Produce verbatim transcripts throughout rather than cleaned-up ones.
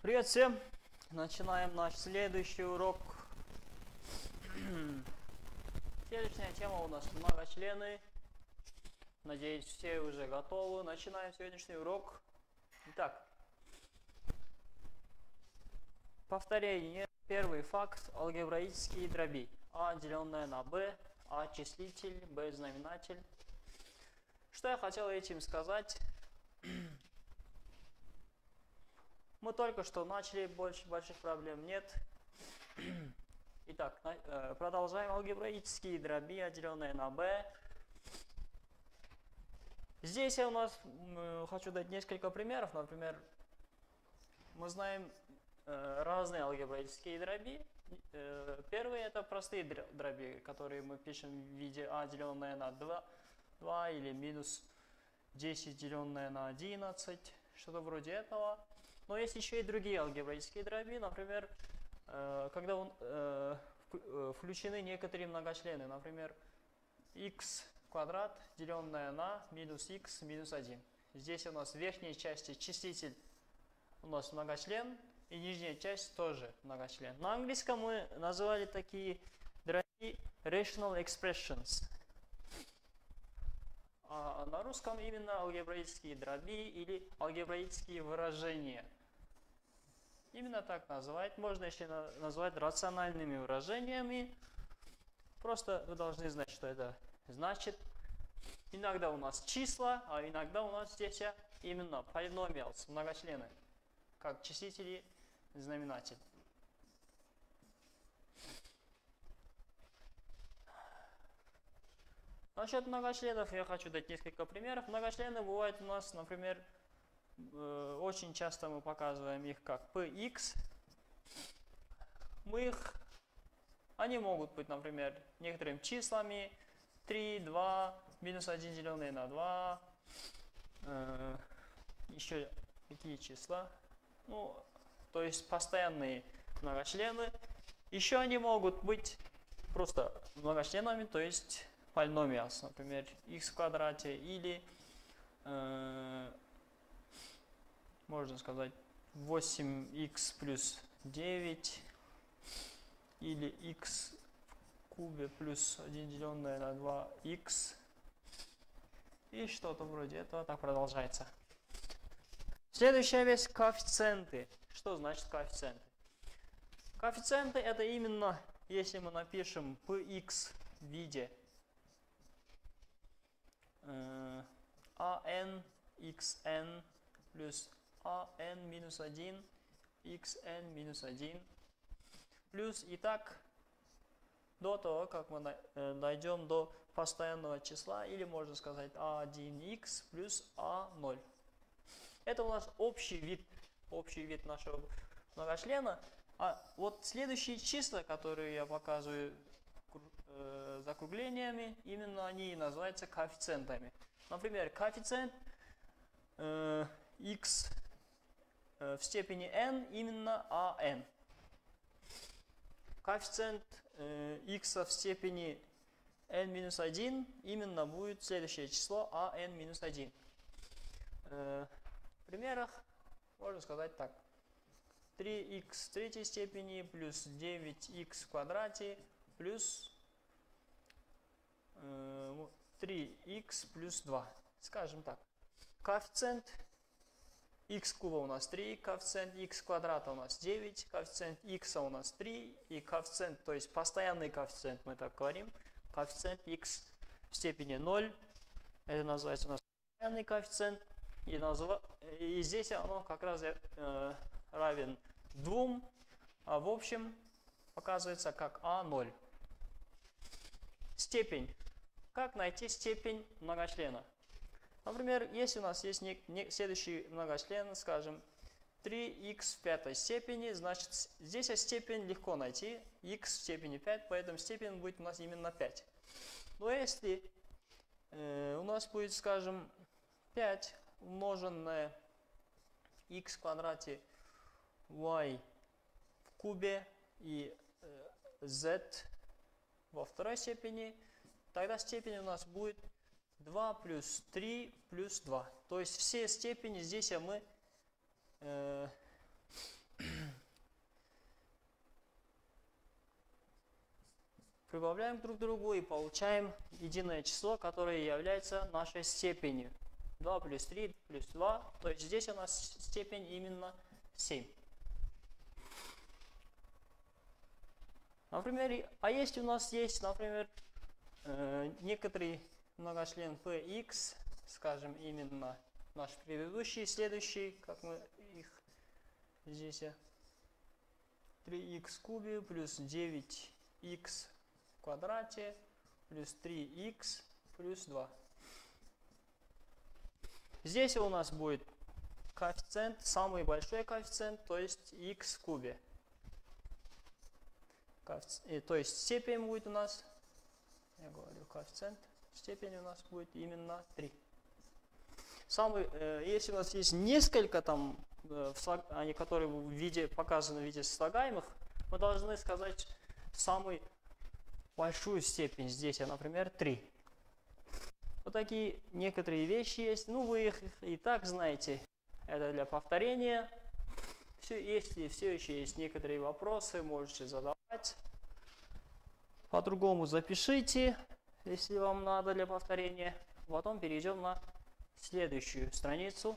Привет всем! Начинаем наш следующий урок. Следующая тема у нас многочлены. Надеюсь, все уже готовы. Начинаем сегодняшний урок. Итак, повторение. Первый факт. Алгебраические дроби. А деленное на b, а числитель, b знаменатель. Что я хотел этим сказать? Мы только что начали, больше больших проблем нет. Итак, продолжаем. Алгебраические дроби, деленное на b. Здесь я у нас э, хочу дать несколько примеров. Например, мы знаем э, разные алгебраические дроби. Э, первые это простые дроби, которые мы пишем в виде а деленное на два, два или минус десять деленное на одиннадцать, что-то вроде этого. Но есть еще и другие алгебраические дроби, например, э, когда он, э, включены некоторые многочлены, например, x квадрат деленное на минус x минус один. Здесь у нас в верхней части числитель у нас многочлен, и нижняя часть тоже многочлен. На английском мы называли такие дроби rational expressions. А на русском именно алгебраические дроби или алгебраические выражения. Именно так называть. Можно еще назвать рациональными выражениями. Просто вы должны знать, что это значит. Иногда у нас числа, а иногда у нас здесь именно polynomials, многочлены, как числители, знаменатель. Насчет многочленов я хочу дать несколько примеров. Многочлены бывают у нас, например, э, очень часто мы показываем их как px. Мы их, они могут быть, например, некоторыми числами три, два, минус один деленное на два, э, еще какие числа, ну, то есть постоянные многочлены. Еще они могут быть просто многочленами, то есть polynomials, например, x в квадрате или, э, можно сказать, восемь икс плюс девять или x в кубе плюс один деленное на два икс и что-то вроде этого. Так продолжается. Следующая вещь — коэффициенты. Что значит коэффициенты? Коэффициенты — это именно, если мы напишем px в виде an xn плюс an минус один xn минус один плюс и так до того, как мы дойдем до постоянного числа, или можно сказать а один икс плюс а ноль. Это у нас общий вид, общий вид нашего многочлена. А вот следующие числа, которые я показываю э, закруглениями, именно они и называются коэффициентами. Например, коэффициент э, x э, в степени n именно an. Коэффициент э, x в степени n минус один именно будет следующее число an минус один. Э, в примерах можно сказать так. три икс в третьей степени плюс девять икс в квадрате плюс э, три икс плюс два. Скажем так. Коэффициент x куба у нас три, коэффициент x квадрата у нас девять, коэффициент x у нас три, и коэффициент, то есть постоянный коэффициент, мы так говорим, коэффициент x в степени ноль, это называется у нас постоянный коэффициент, и, назва... и здесь оно как раз э, равен двум, а в общем показывается как а ноль. Степень. Как найти степень многочлена? Например, если у нас есть не, не, следующий многочлен, скажем, три икс в пятой степени, значит, здесь степень легко найти, x в степени пять, поэтому степень будет у нас именно пять. Но если э, у нас будет, скажем, пять умноженное x в квадрате y в кубе и э, z во второй степени, тогда степень у нас будет два плюс три плюс два. То есть все степени здесь мы э, Прибавляем друг к другу и получаем единое число, которое является нашей степенью. два плюс три плюс два. То есть здесь у нас степень именно семь. Например, а есть у нас есть, например, некоторый многочлен px, скажем, именно наш предыдущий, следующий, как мы их здесь, три икс в кубе плюс девять икс в квадрате плюс три икс плюс два. Здесь у нас будет коэффициент, самый большой коэффициент, то есть х в кубе. То есть степень будет у нас, я говорю коэффициент, степень у нас будет именно три. Самый, если у нас есть несколько там, они, которые в виде, показаны в виде слагаемых, мы должны сказать самую большую степень. Здесь, например, три. Вот такие некоторые вещи есть. Ну, вы их и так знаете. Это для повторения. Все, если все еще есть некоторые вопросы, можете задавать. По-другому запишите, если вам надо для повторения. Потом перейдем на следующую страницу.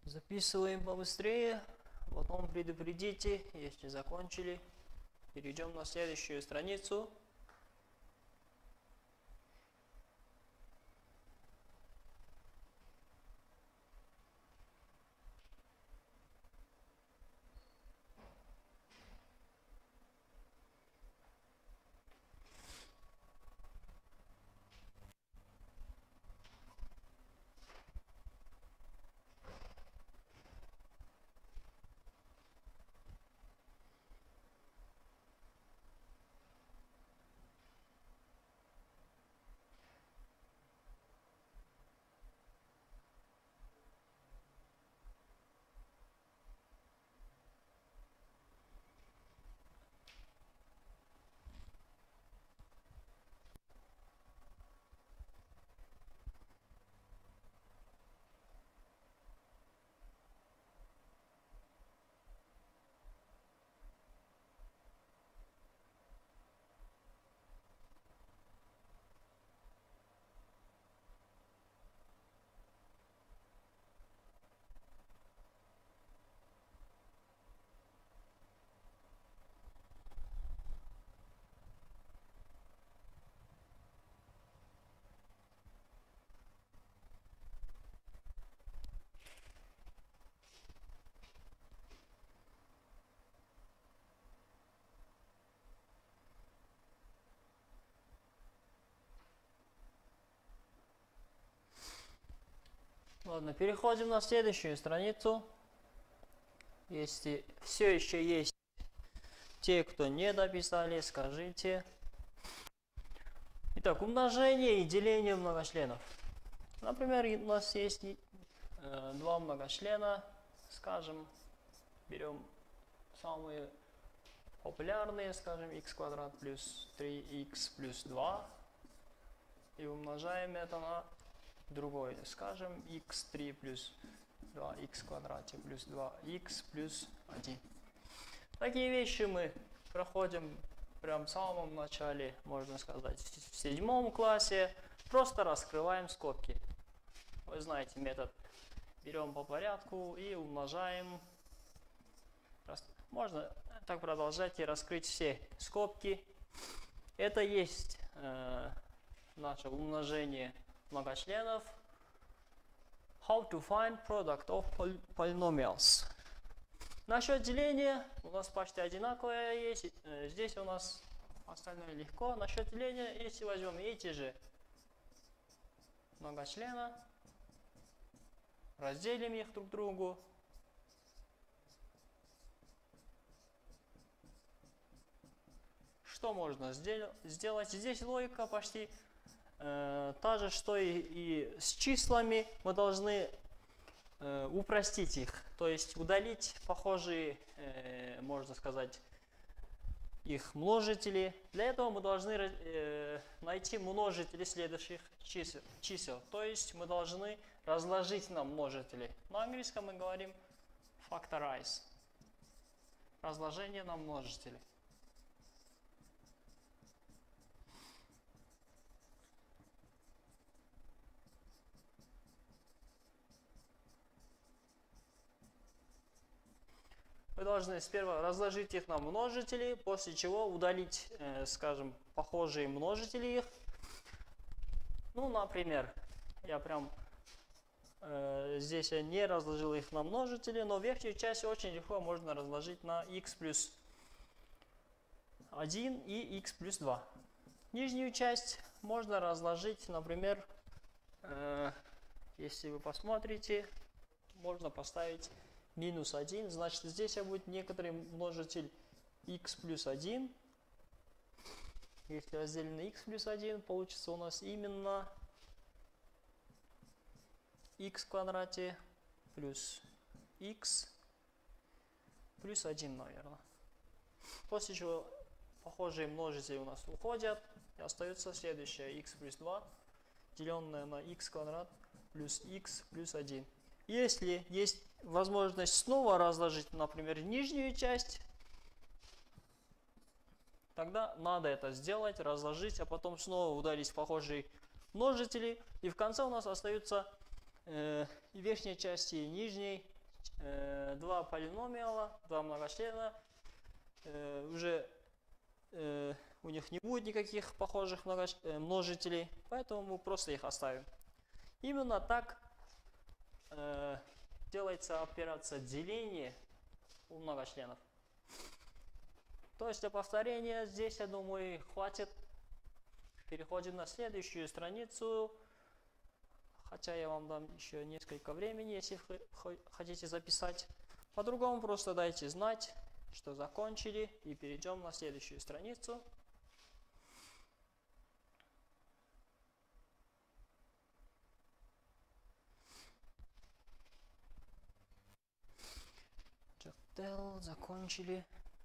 Записываем побыстрее, потом предупредите, если закончили. Перейдем на следующую страницу. Ладно, переходим на следующую страницу. Если все еще есть те, кто не дописали, скажите. Итак, умножение и деление многочленов. Например, у нас есть э, два многочлена, скажем, берем самые популярные, скажем, х квадрат плюс три х плюс два и умножаем это на другой, скажем, х три плюс два х в квадрате плюс два х плюс один. Такие вещи мы проходим прям в самом начале, можно сказать, в седьмом классе. Просто раскрываем скобки. Вы знаете метод. Берем по порядку и умножаем. Можно так продолжать и раскрыть все скобки. Это есть э, наше умножение многочленов. How to find product of polynomials. Насчет деления у нас почти одинаковое есть. Здесь у нас остальное легко. Насчет деления, если возьмем эти же многочлена, разделим их друг другу. Что можно сделать? Здесь логика почти э, та же, что и, и с числами. Мы должны э, упростить их, то есть удалить похожие, э, можно сказать, их множители. Для этого мы должны э, найти множители следующих чисел, чисел. То есть мы должны разложить на множители. На английском мы говорим factorize. Разложение на множители. Вы должны сперва разложить их на множители, после чего удалить, э, скажем, похожие множители их. Ну, например, я прям э, здесь я не разложил их на множители, но верхнюю часть очень легко можно разложить на х плюс один и х плюс два. Нижнюю часть можно разложить, например, э, если вы посмотрите, можно поставить минус один, значит здесь будет некоторый множитель х плюс один. Если разделим на х плюс один, получится у нас именно х в квадрате плюс х плюс один, наверное. После чего похожие множители у нас уходят, и остается следующее х плюс два, деленное на х квадрат плюс х плюс один. Если есть возможность снова разложить, например, нижнюю часть, тогда надо это сделать, разложить, а потом снова удалить похожие множители. И в конце у нас остаются э, верхняя часть и нижней э, два полиномиала, два многочлена, э, уже э, у них не будет никаких похожих многоч... э, множителей, поэтому мы просто их оставим. Именно так э, делается операция деления у многочленов. То есть для повторения здесь, я думаю, хватит. Переходим на следующую страницу. Хотя я вам дам еще несколько времени, если вы хотите записать. По-другому просто дайте знать, что закончили, и перейдем на следующую страницу. Джактел, закончили.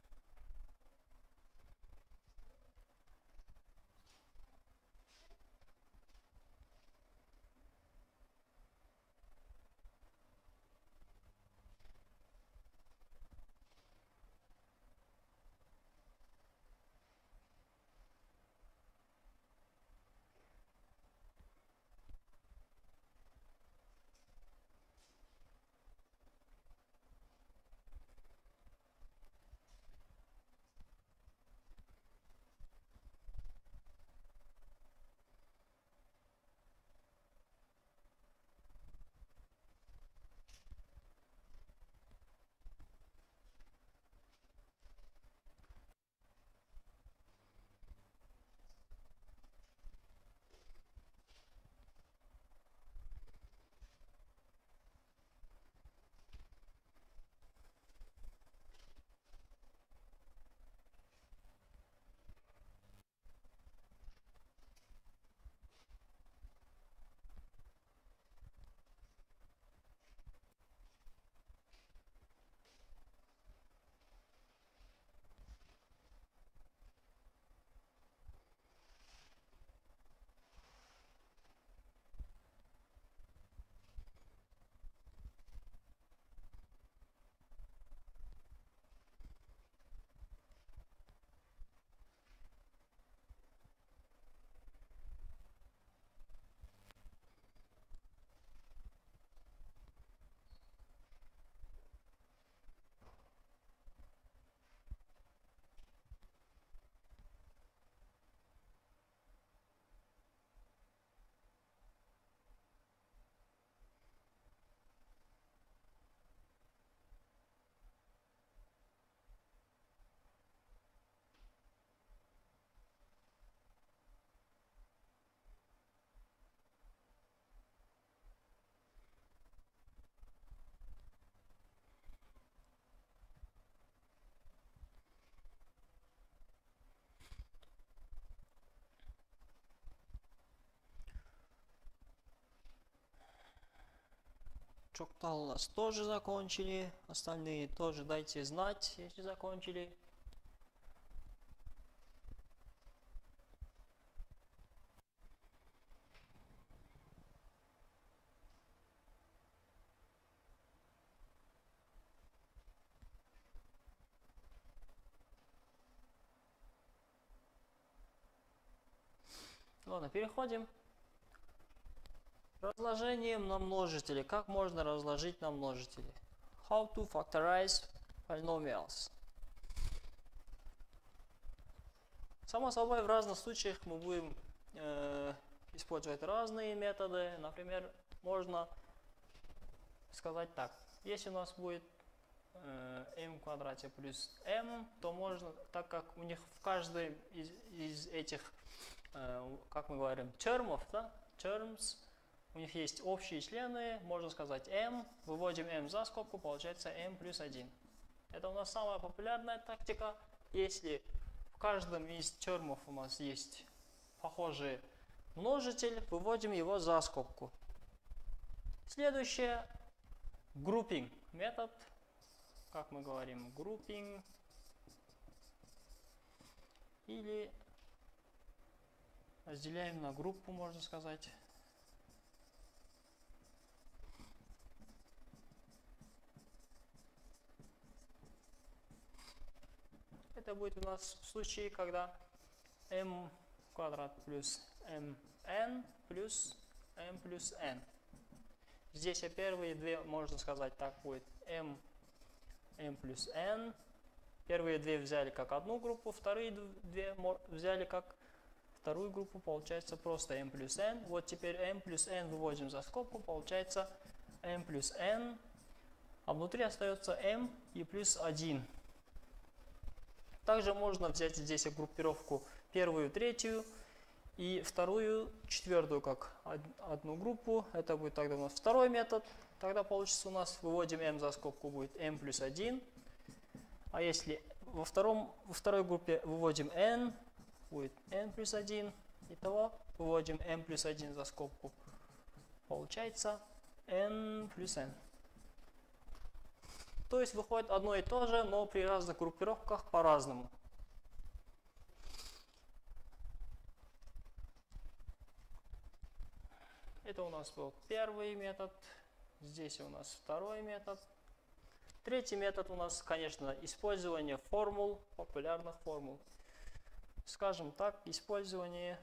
Джоктал у нас тоже закончили. Остальные тоже дайте знать, если закончили. Ладно, переходим. Разложением на множители. Как можно разложить на множители? How to factorize polynomials. Само собой, в разных случаях мы будем э, использовать разные методы. Например, можно сказать так. Если у нас будет э, m в квадрате плюс m, то можно, так как у них в каждой из, из этих, э, как мы говорим, термов, да, terms, у них есть общие члены, можно сказать m, выводим m за скобку, получается m плюс один. Это у нас самая популярная тактика. Если в каждом из термов у нас есть похожий множитель, выводим его за скобку. Следующее — grouping метод. Как мы говорим, grouping. Или разделяем на группу, можно сказать. Это будет у нас в случае, когда m квадрат плюс mn плюс m плюс n. Здесь первые две, можно сказать так, будет m, m плюс n. Первые две взяли как одну группу, вторые две взяли как вторую группу, получается просто m плюс n. Вот теперь m плюс n выводим за скобку, получается m плюс n, а внутри остается m и плюс один. Также можно взять здесь группировку первую, третью и вторую, четвертую как одну группу. Это будет тогда у нас второй метод. Тогда получится у нас выводим m за скобку будет m плюс один. А если во, втором, во второй группе выводим n, будет n плюс один. Итого выводим m плюс один за скобку. Получается n плюс n. То есть выходит одно и то же, но при разных группировках по-разному. Это у нас был первый метод. Здесь у нас второй метод. Третий метод у нас, конечно, использование формул, популярных формул. Скажем так, использование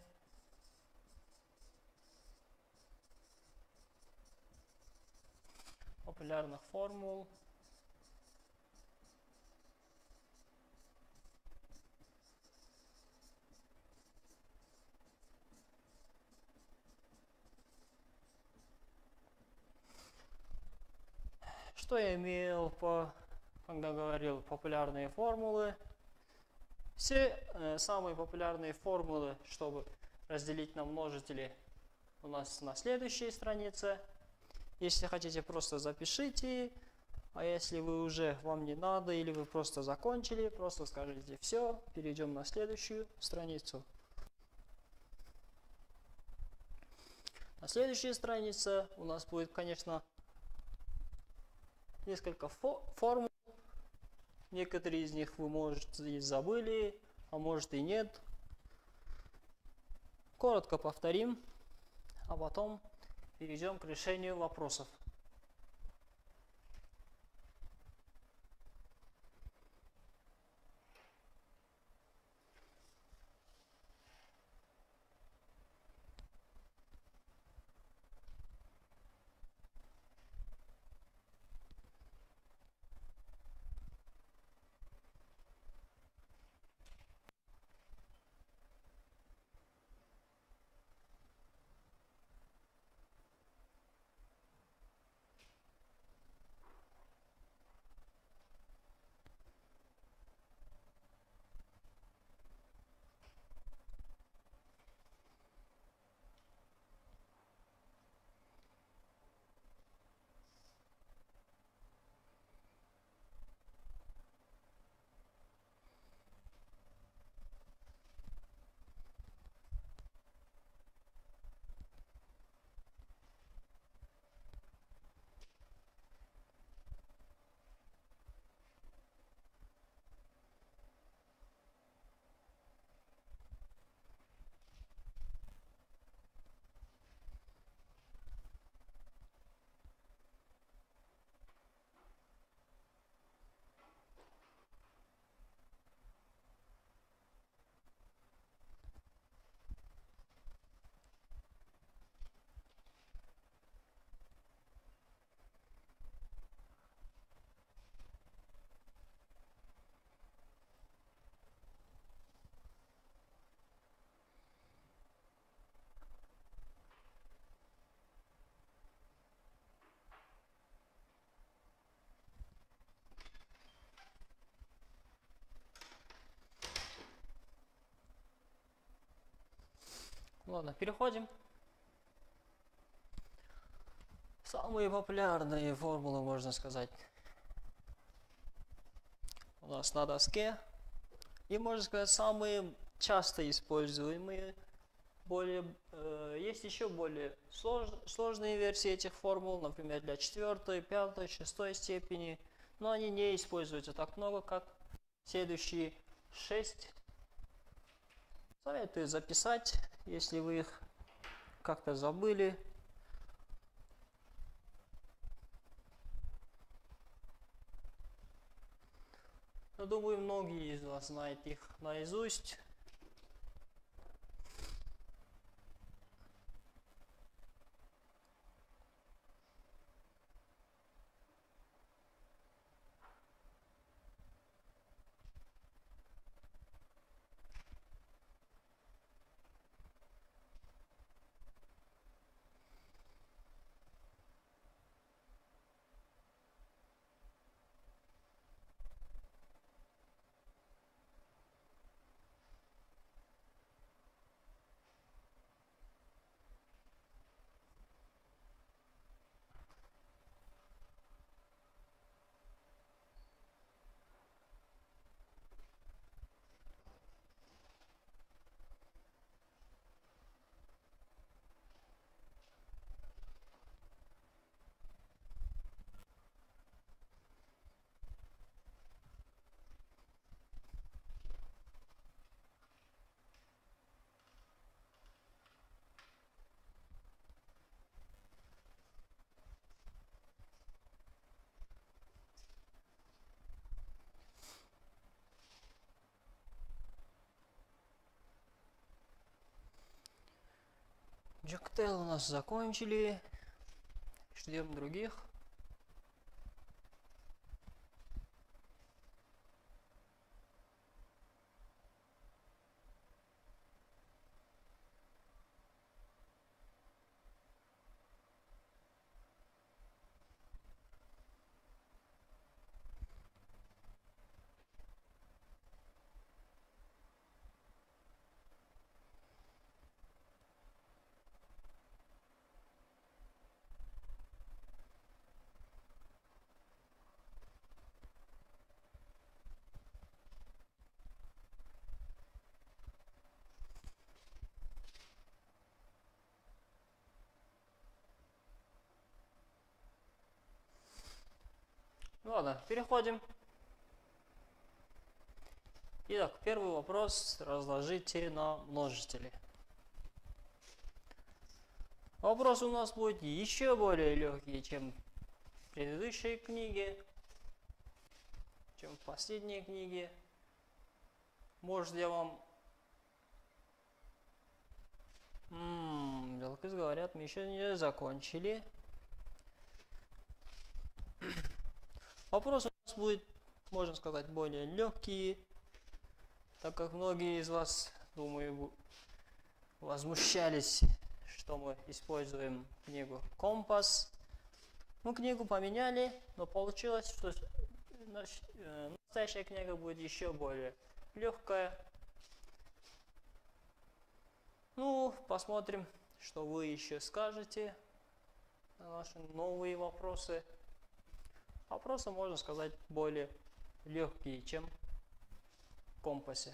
популярных формул. Что я имел, по, когда говорил популярные формулы? Все э, самые популярные формулы, чтобы разделить на множители, у нас на следующей странице. Если хотите, просто запишите. А если вы уже вам не надо или вы просто закончили, просто скажите все, перейдем на следующую страницу. На следующей странице у нас будет, конечно, несколько формул. Некоторые из них вы, может, и забыли, а может и нет. Коротко повторим, а потом перейдем к решению вопросов. Ладно, переходим. Самые популярные формулы, можно сказать, у нас на доске. И, можно сказать, самые часто используемые. Более, э, есть еще более слож, сложные версии этих формул, например, для четвертой, пятой, шестой степени. Но они не используются так много, как следующие шесть. Советую записать, если вы их как-то забыли. Я думаю, многие из вас знают их наизусть. Джоктейл у нас закончили. Ждем других. Ну ладно, переходим. Итак, первый вопрос разложите на множители. Вопрос у нас будет еще более легкий, чем в предыдущей книге, чем в последней книге. Может, я вам... Ммм, Белкис говорят, мы еще не закончили. Вопрос у нас будет, можно сказать, более легкий, так как многие из вас, думаю, возмущались, что мы используем книгу «Компас». Мы книгу поменяли, но получилось, что настоящая книга будет еще более легкая. Ну, посмотрим, что вы еще скажете на наши новые вопросы. Вопросы, можно сказать, более легкие, чем в компасе.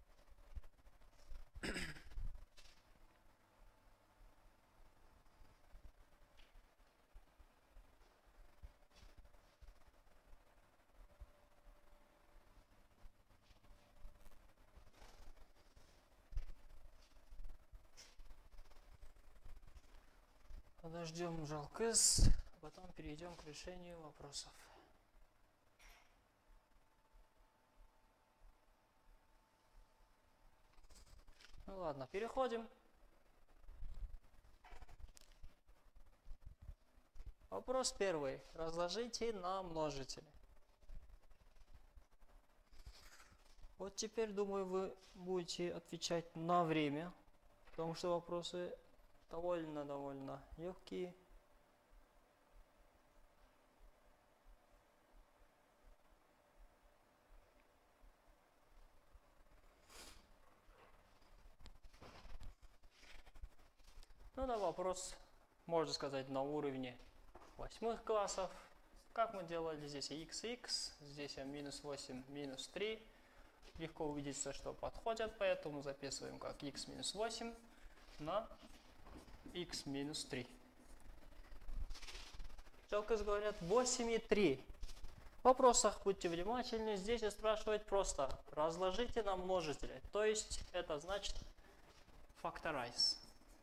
Подождем Жалкыз, а потом перейдем к решению вопросов. Ну ладно, переходим. Вопрос первый. Разложите на множители. Вот теперь, думаю, вы будете отвечать на время, потому что вопросы довольно-довольно легкие. Ну да, вопрос, можно сказать, на уровне восьмых классов. Как мы делали здесь x, x, здесь минус восемь, минус три. Легко убедиться, что подходят, поэтому записываем как x минус восемь на x минус три. Жалко говорят восемь и три. В вопросах будьте внимательны. Здесь спрашивают просто разложите на множители. То есть это значит factorize.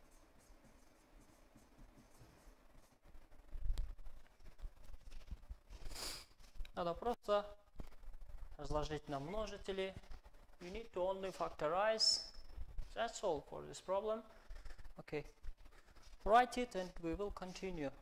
Надо просто разложить на множители. You need to only factorize. That's all for this problem. Okay. Write it and we will continue.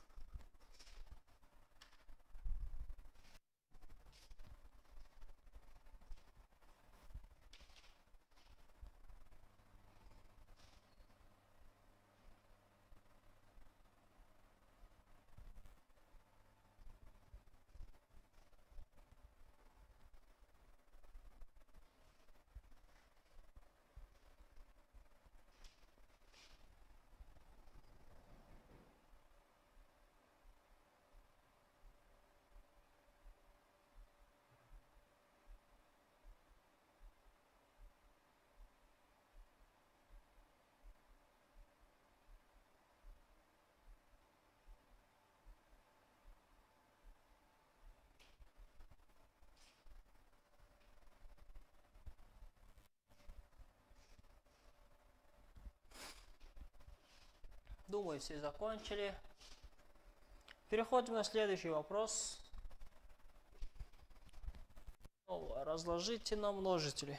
Думаю, все закончили. Переходим на следующий вопрос. Разложите на множители.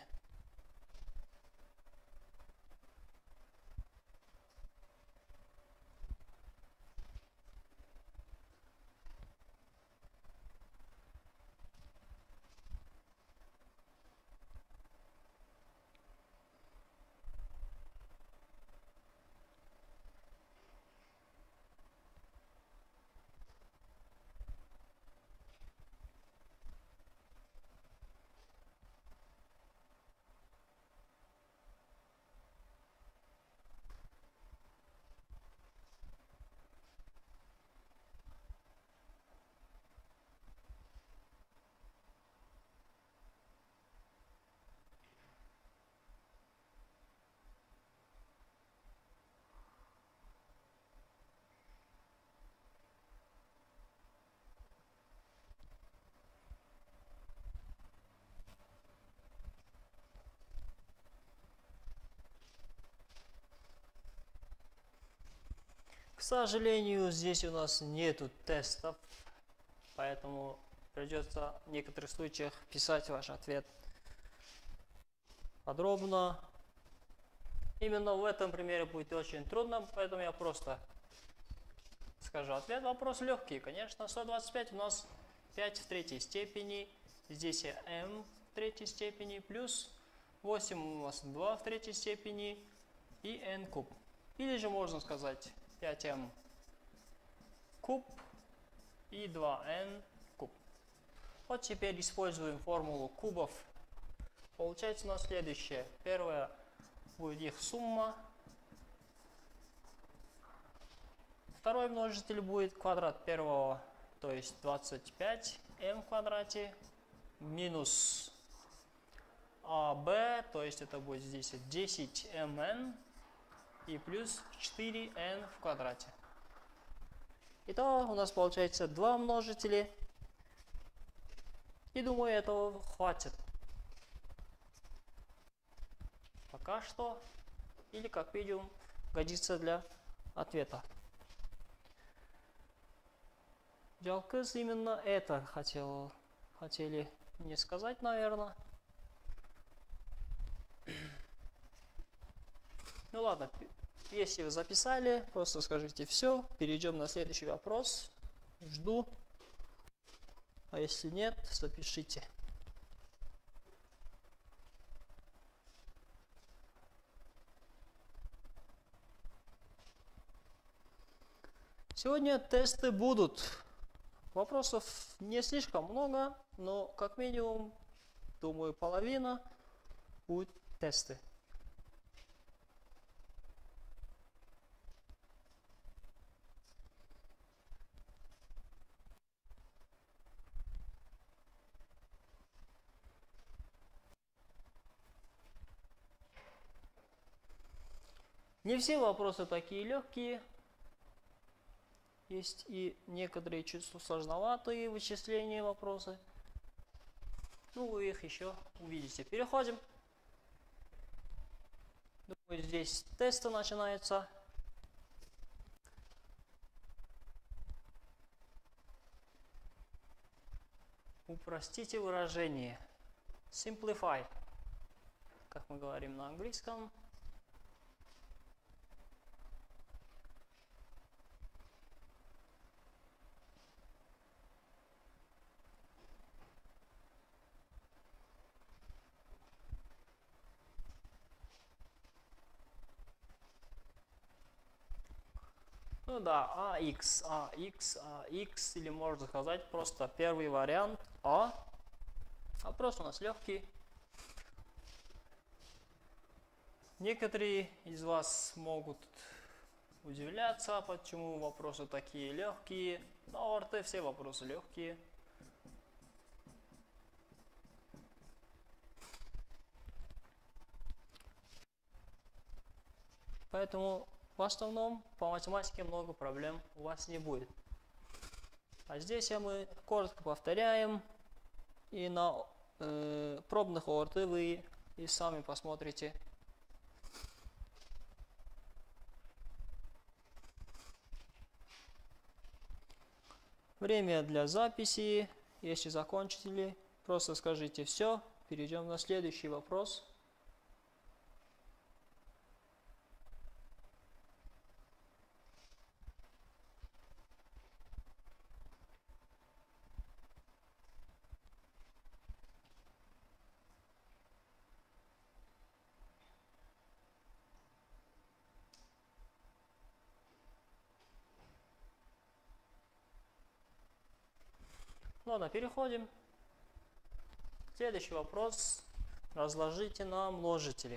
сожалению, здесь у нас нету тестов, поэтому придется в некоторых случаях писать ваш ответ подробно. Именно в этом примере будет очень трудно, поэтому я просто скажу ответ. Вопрос легкий, конечно. сто двадцать пять у нас пять в третьей степени. Здесь m в третьей степени плюс восемь у нас два в третьей степени и n куб. Или же можно сказать пять эм куб и два эн куб. Вот теперь используем формулу кубов. Получается у нас следующее. Первое будет их сумма. Второй множитель будет квадрат первого, то есть двадцать пять эм в квадрате, минус АБ, то есть это будет здесь десять эм эн и плюс четыре эн в квадрате. Итого у нас получается два множителя. И думаю, этого хватит. Пока что. Или, как видим, годится для ответа. Жалкыз именно это хотел, хотели мне сказать, наверное. Ну ладно, если вы записали, просто скажите все. Перейдем на следующий вопрос. Жду. А если нет, запишите. Сегодня тесты будут. Вопросов не слишком много, но как минимум, думаю, половина будут тесты. Не все вопросы такие легкие. Есть и некоторые чуть сложноватые вычисления вопросы. Ну, вы их еще увидите. Переходим. Думаю, здесь тесты начинаются. Упростите выражение. Simplify. Как мы говорим на английском. Ну да, АХ, АХ, АХ, или можно сказать просто первый вариант А. Вопрос у нас легкий. Некоторые из вас могут удивляться, почему вопросы такие легкие. Но ОРТ все вопросы легкие. Поэтому в основном по математике много проблем у вас не будет. А здесь мы коротко повторяем. И на э, пробных ОРТ вы и сами посмотрите. Время для записи. Если закончили, просто скажите все. Перейдем на следующий вопрос. Ладно, переходим. Следующий вопрос. Разложите на множители.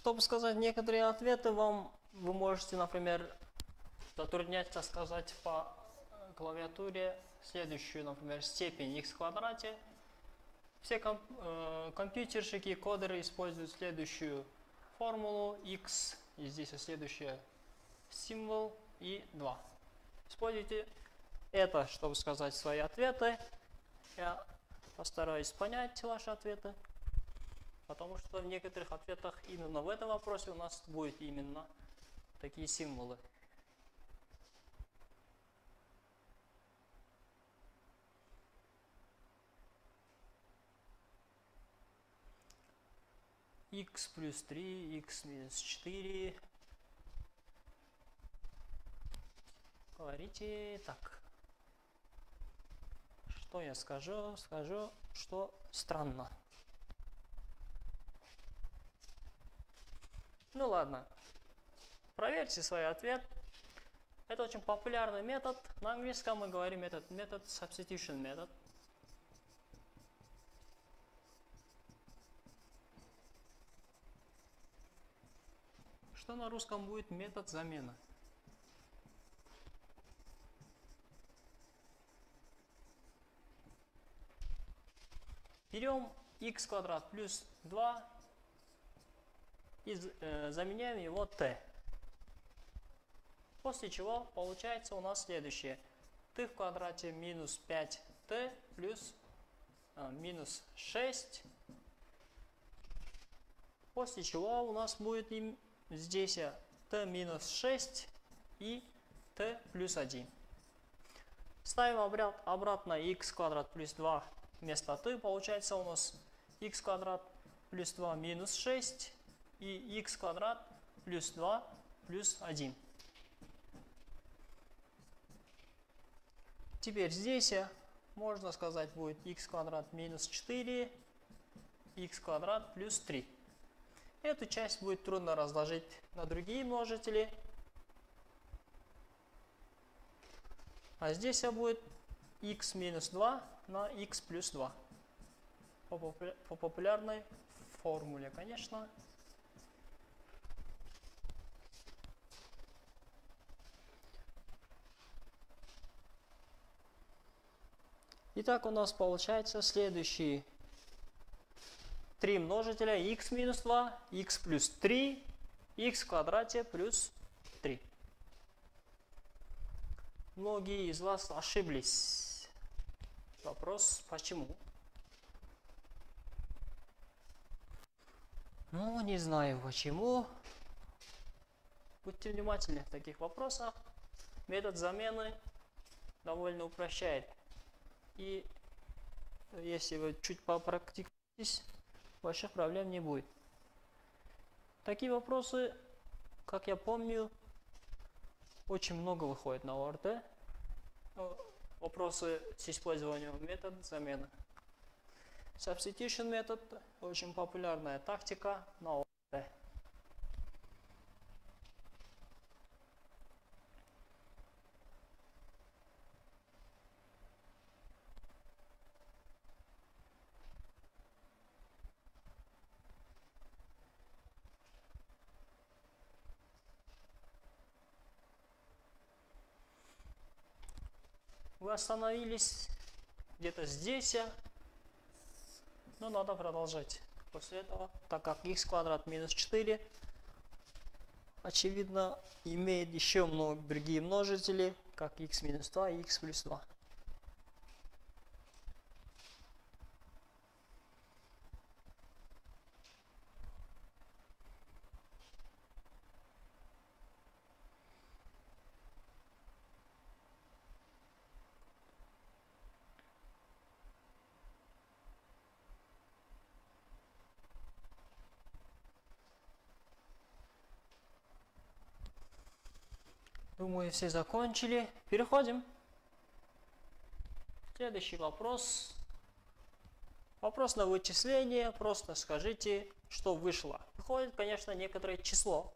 чтобы сказать некоторые ответы, вам вы можете, например, затрудняться сказать по клавиатуре следующую, например, степень х в квадрате. Все комп э, компьютерщики, кодеры используют следующую формулу x, и здесь следующий символ и два. Используйте это, чтобы сказать свои ответы. Я постараюсь понять ваши ответы, потому что в некоторых ответах именно в этом вопросе у нас будет именно такие символы. Х плюс три, х минус четыре. Говорите так. Что я скажу? Скажу, что странно. Ну ладно. Проверьте свой ответ. Это очень популярный метод. На английском мы говорим этот метод substitution метод. Что на русском будет метод замены? Берем х квадрат плюс два и э, заменяем его t. После чего получается у нас следующее. t в квадрате минус пять t плюс а, минус шесть. После чего у нас будет им здесь t минус шесть и t плюс один. Ставим обратно х квадрат плюс два вместо t. Получается у нас х квадрат плюс два минус шесть и х квадрат плюс два плюс один. Теперь здесь можно сказать будет х квадрат минус четыре, х квадрат плюс три. Эту часть будет трудно разложить на другие множители. А здесь будет х минус два на х плюс два. По, попу по популярной формуле, конечно. Итак, у нас получается следующие три множителя: х минус два, х плюс три, х в квадрате плюс три. Многие из вас ошиблись. Вопрос, почему? Ну, не знаю почему. Будьте внимательны в таких вопросах. Метод замены довольно упрощает. И если вы чуть попрактикуетесь, больших проблем не будет. Такие вопросы, как я помню, очень много выходит на о эр тэ. Вопросы с использованием метода замены. Substitution метод – очень популярная тактика на о эр тэ. Вы остановились где-то здесь, но надо продолжать. После этого, так как х квадрат минус четыре, очевидно, имеет еще много другие множители, как х минус два и х плюс два. Думаю, все закончили. Переходим. Следующий вопрос. Вопрос на вычисление. Просто скажите, что вышло. Выходит, конечно, некоторое число.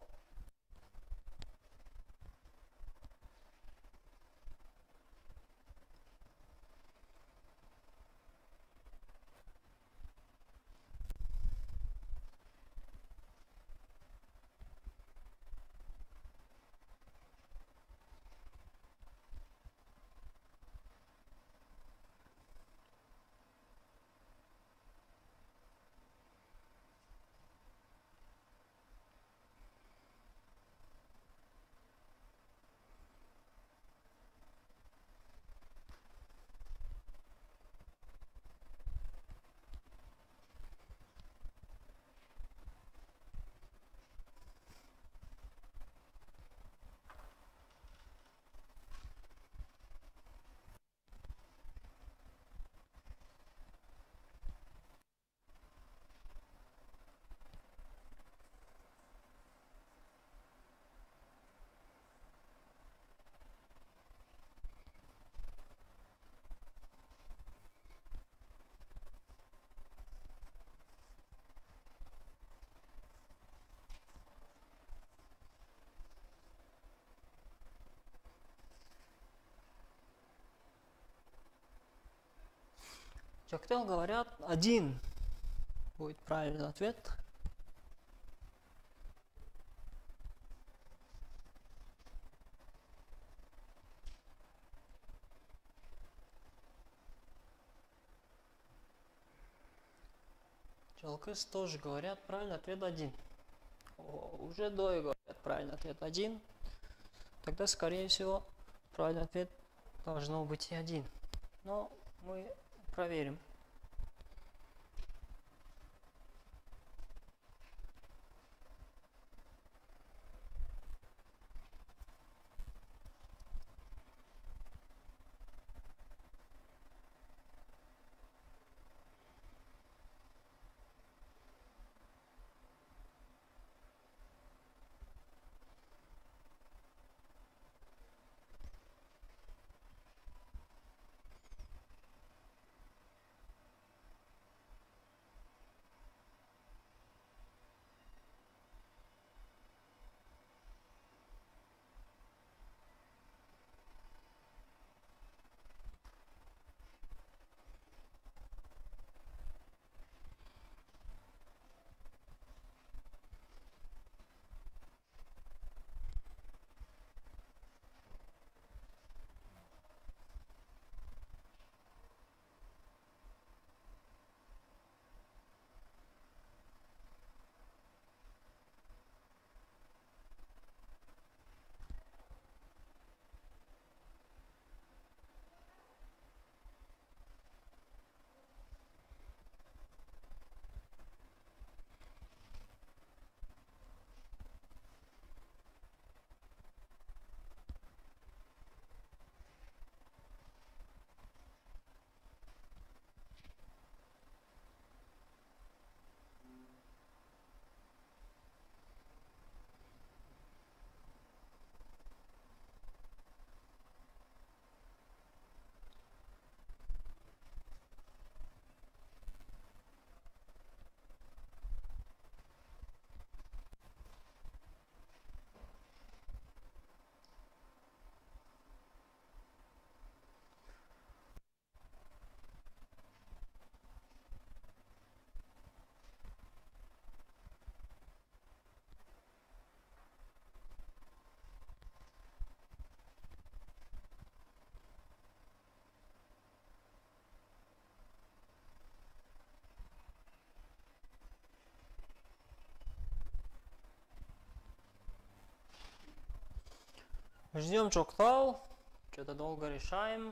Чоктел говорят один. Будет правильный ответ. Челкыс тоже говорят правильный ответ один. О, уже двое говорят правильный ответ один. Тогда, скорее всего, правильный ответ должно быть и один. Но мы проверим. Ждем Чоктал. Что-то долго решаем.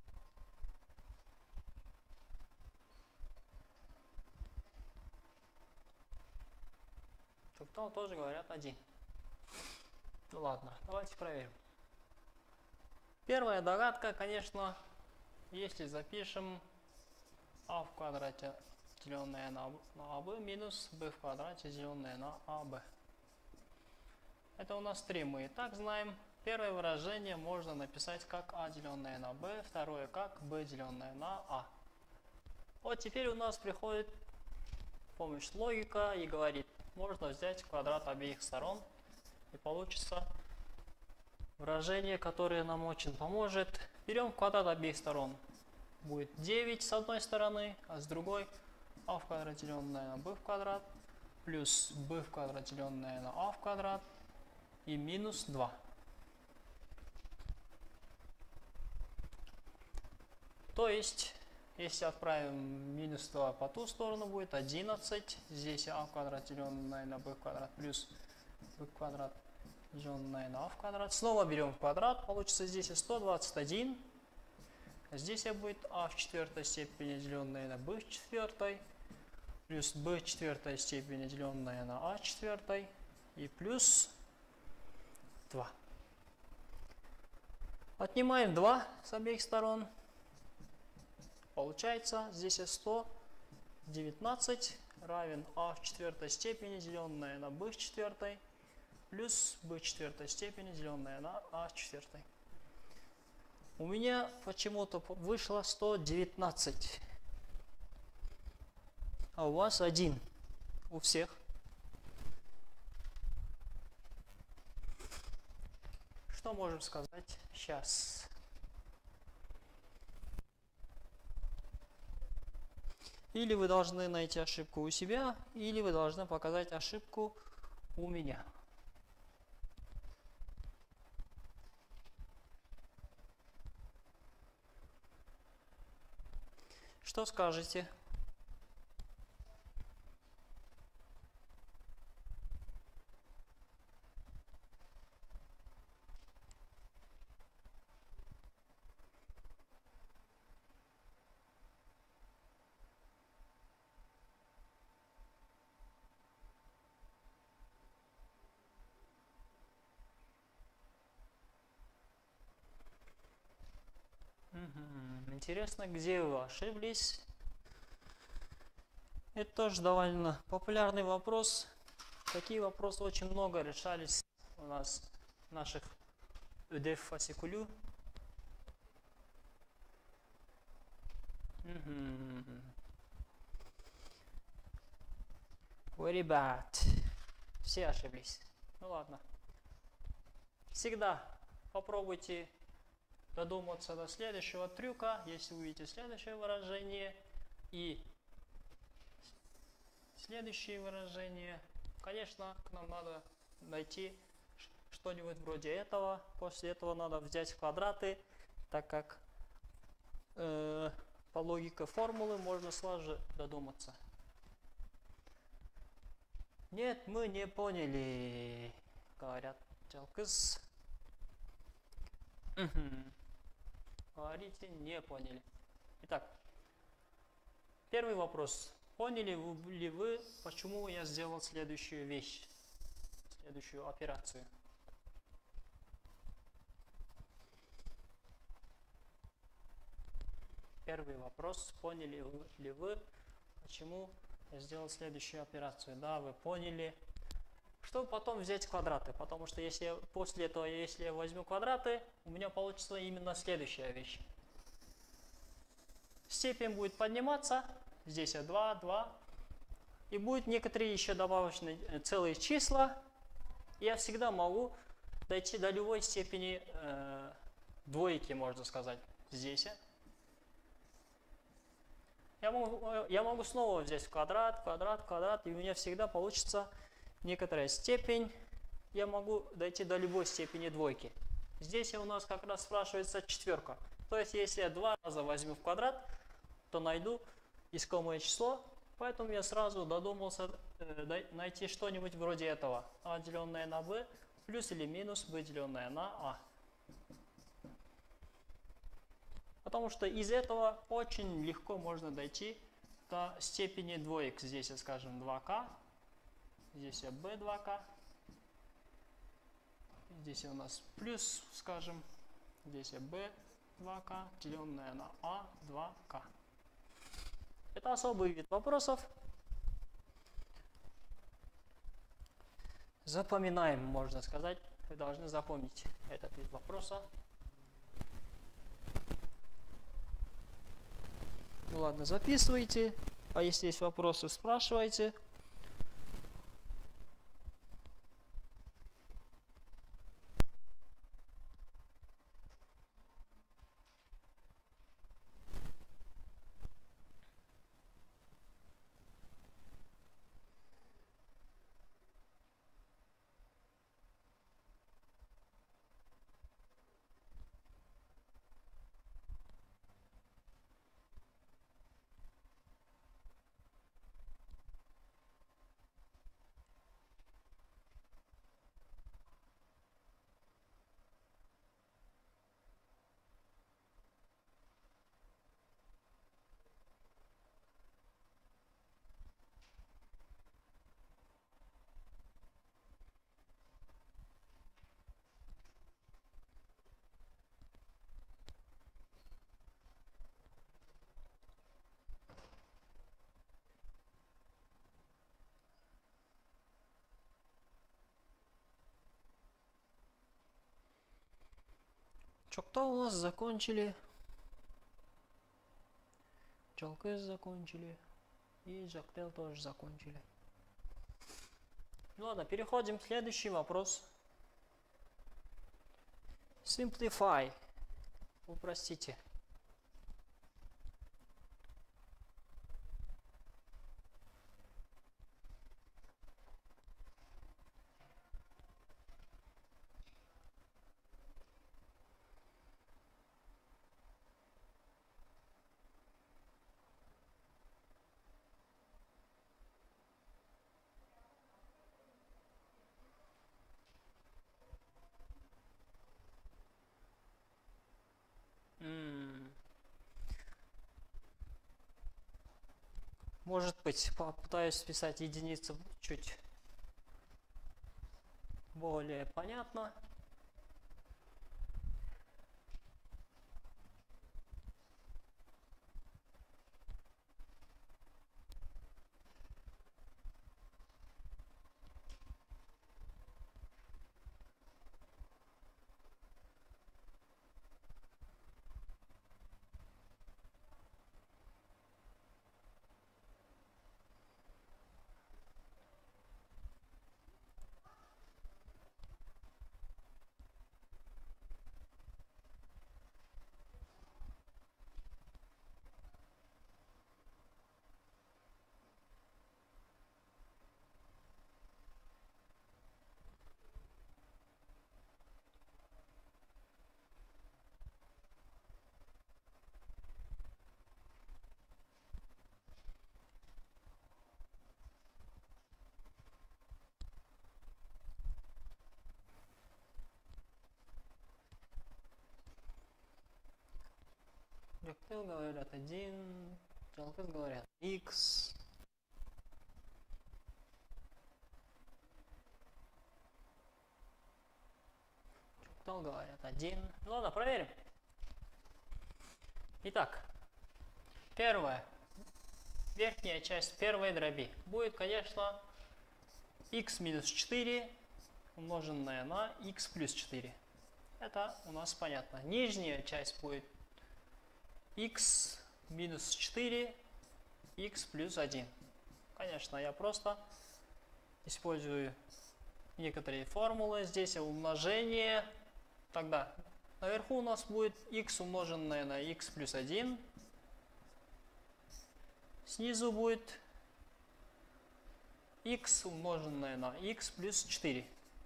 Чоктал тоже говорят один. Ну ладно, давайте проверим. Первая догадка, конечно, если запишем а в квадрате деленное на аб минус b в квадрате деленное на аб. Это у нас три, мы и так знаем. Первое выражение можно написать как а деленное на b, второе как b деленное на а. Вот теперь у нас приходит помощь логика и говорит, можно взять квадрат обеих сторон и получится выражение, которое нам очень поможет. Берем квадрат обеих сторон. Будет девять с одной стороны, а с другой а в квадрат деленное на b в квадрат плюс b в квадрат деленное на а в квадрат и минус два. То есть, если отправим минус два по ту сторону, будет одиннадцать. Здесь а в квадрат деленное на b в квадрат плюс b в квадрат деленное на а в квадрат. Снова берем в квадрат, получится здесь сто двадцать один. Здесь будет а в четвертой степени деленное на b в четвертой плюс b в четвертой степени деленное на а в четвертой и плюс два. Отнимаем два с обеих сторон. Получается здесь сто девятнадцать равен а в четвертой степени деленное на b в четвертой плюс b в четвертой степени деленное на а в четвертой. У меня почему-то вышло сто девятнадцать. А у вас один. У всех. Что можем сказать сейчас? Или вы должны найти ошибку у себя, или вы должны показать ошибку у меня. Что скажете? Интересно, где вы ошиблись? Это тоже довольно популярный вопрос. Такие вопросы очень много решались у нас в наших ЮДЕФ фасикулю. Very bad. Все ошиблись. Ну ладно. Всегда попробуйте додуматься до следующего трюка, если увидите следующее выражение и следующее выражение. Конечно, к нам надо найти что-нибудь вроде этого. После этого надо взять квадраты, так как э, по логике формулы можно сразу додуматься. Нет, мы не поняли, говорят Жалкыз. Говорите, не поняли. Итак, первый вопрос. Поняли ли вы, почему я сделал следующую вещь, следующую операцию? Первый вопрос. Поняли ли вы, почему я сделал следующую операцию? Да, вы поняли. Чтобы потом взять квадраты, потому что если я, после этого, если я возьму квадраты, у меня получится именно следующая вещь. Степень будет подниматься, здесь два, два, и будет некоторые еще добавочные целые числа. Я всегда могу дойти до любой степени э, двойки, можно сказать, здесь. Я могу, я могу снова взять квадрат, квадрат, квадрат, и у меня всегда получится некоторая степень. Я могу дойти до любой степени двойки. Здесь у нас как раз спрашивается четверка. То есть, если я два раза возьму в квадрат, то найду искомое число. Поэтому я сразу додумался э, найти что-нибудь вроде этого. А деленное на b плюс или минус b деленное на а. Потому что из этого очень легко можно дойти до степени двоек. Здесь, скажем, два ка. Здесь b два ка. Здесь у нас плюс, скажем, здесь b два ка, деленное на а два ка. Это особый вид вопросов. Запоминаем, можно сказать. Вы должны запомнить этот вид вопроса. Ну ладно, записывайте. А если есть вопросы, спрашивайте. Чокто у нас закончили. Жалкыз закончили. И Жактел тоже закончили. Ну ладно, переходим к следующий вопрос. Simplify. Упростите. Может быть, попытаюсь писать единицы чуть более понятно. Джектел говорят один, Джалкес говорят x. Джектел говорят один. Ну ладно, проверим. Итак, первая, верхняя часть первой дроби будет, конечно, x минус четыре умноженное на x плюс четыре. Это у нас понятно. Нижняя часть будет x минус четыре, x плюс один. Конечно, я просто использую некоторые формулы. Здесь умножение. Тогда наверху у нас будет x умноженное на x плюс один. Снизу будет x умноженное на x плюс четыре.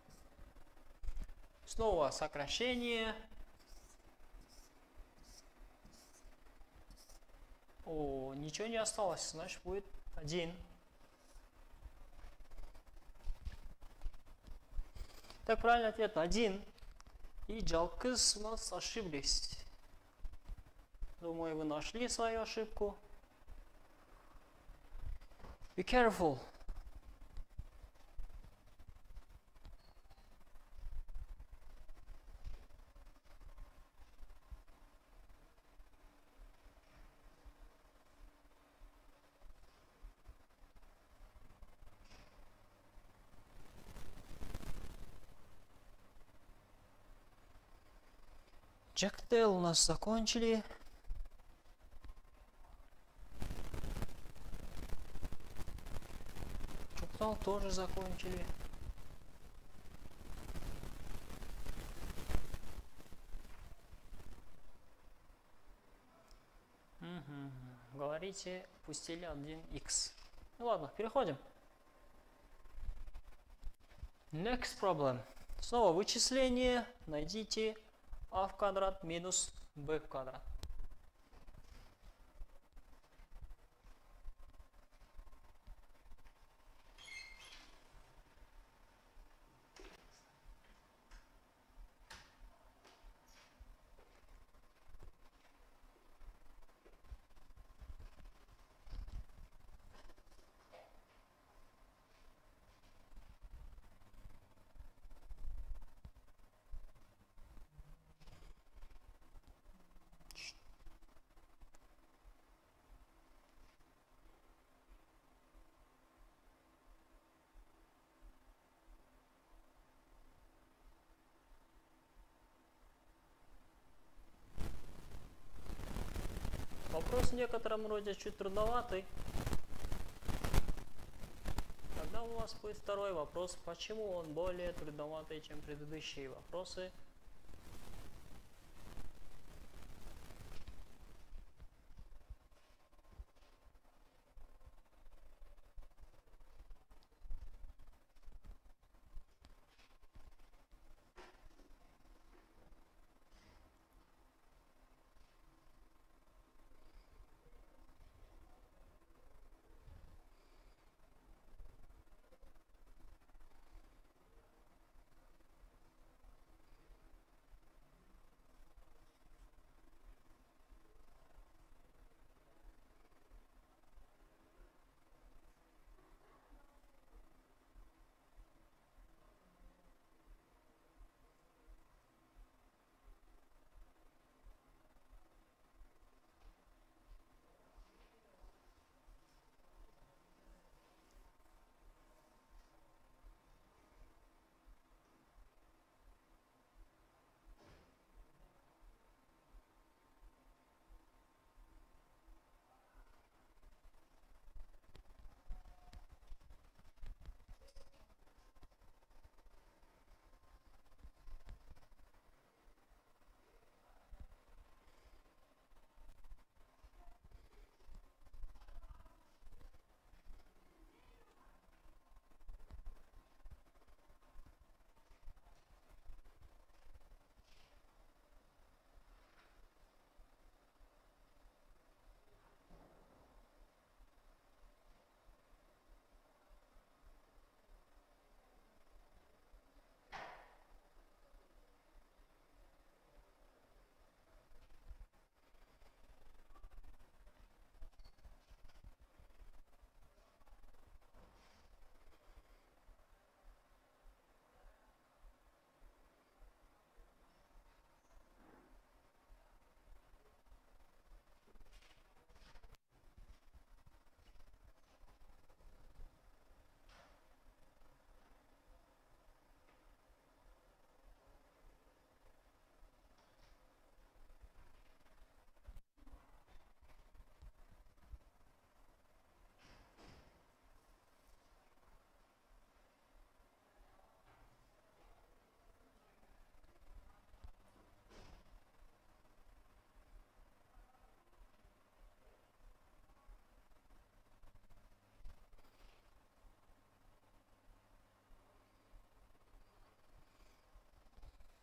Снова сокращение. О, ничего не осталось, значит будет один. Так, правильный ответ один. И Джалкес у нас ошиблись. Думаю, вы нашли свою ошибку. Be careful. Джектел у нас закончили. Джектел тоже закончили. Угу. Говорите, пустили один икс. Ну ладно, переходим. Next problem. Снова вычисление. Найдите а в квадрат минус b в квадрат. Вопрос в некотором роде чуть трудноватый. Тогда у вас будет второй вопрос, почему он более трудноватый, чем предыдущие вопросы.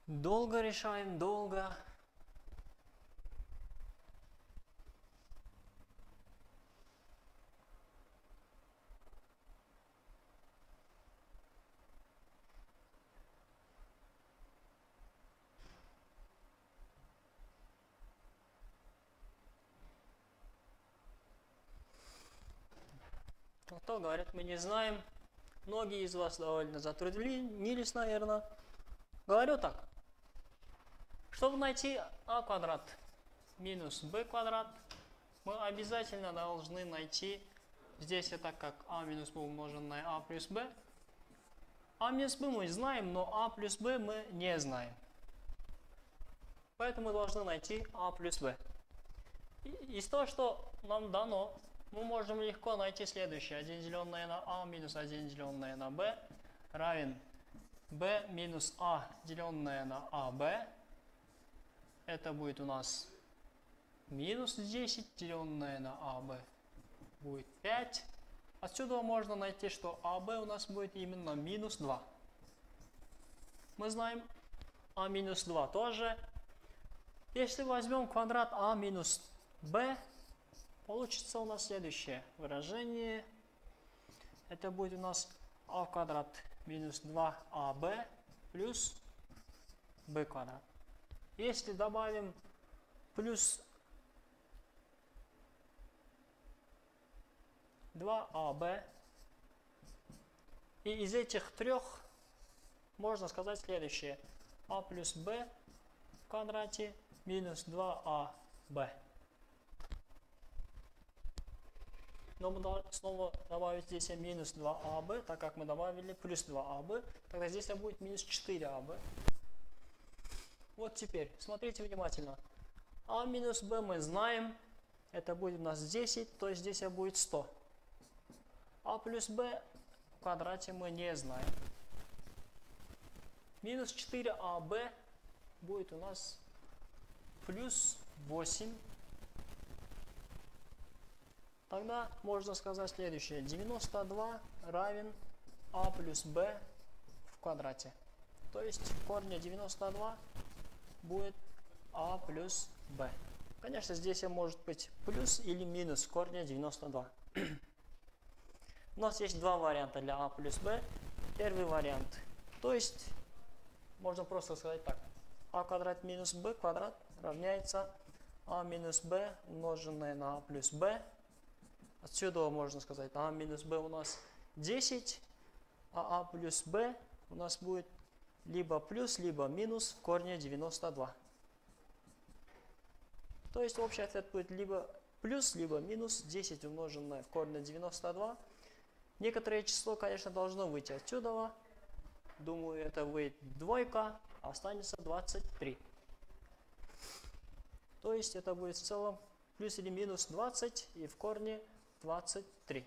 Долго решаем, долго. Кто говорит, мы не знаем. Многие из вас довольно затруднились, наверное. Говорю так. Чтобы найти а квадрат минус b квадрат, мы обязательно должны найти, здесь это как а минус b умноженное на а плюс b. А минус b мы знаем, но а плюс b мы не знаем. Поэтому мы должны найти а плюс b. Из того, что нам дано, мы можем легко найти следующее. один деленное на а минус один деленное на b равен b минус а деленное на аб. Это будет у нас минус десять деленное на аб. Будет пять. Отсюда можно найти, что аб у нас будет именно минус два. Мы знаем а минус два тоже. Если возьмем квадрат а минус b, получится у нас следующее выражение. Это будет у нас а квадрат минус два а бэ плюс b квадрат. Если добавим плюс два а бэ, и из этих трех можно сказать следующее. а плюс b в квадрате минус два а бэ. Но мы должны снова добавить здесь минус два а бэ, так как мы добавили плюс два а бэ, тогда здесь будет минус четыре а бэ. Вот теперь, смотрите внимательно. А минус b мы знаем, это будет у нас десять, то есть здесь будет сто. А плюс b в квадрате мы не знаем. Минус четыре а бэ будет у нас плюс восемь. Тогда можно сказать следующее. девяносто два равен а плюс b в квадрате. То есть в корне девяносто два будет а плюс b. Конечно, здесь может быть плюс или минус в корне девяносто два. У нас есть два варианта для а плюс b. Первый вариант. То есть можно просто сказать так. а квадрат минус b квадрат равняется а минус b умноженное на а плюс b. Отсюда можно сказать, а минус b у нас десять, а а плюс b у нас будет либо плюс, либо минус в корне девяносто два. То есть общий ответ будет либо плюс, либо минус десять умноженное в корне девяносто два. Некоторое число, конечно, должно выйти отсюда. Думаю, это выйдет двойка, а останется двадцать три. То есть это будет в целом плюс или минус двадцать и в корне двадцать три.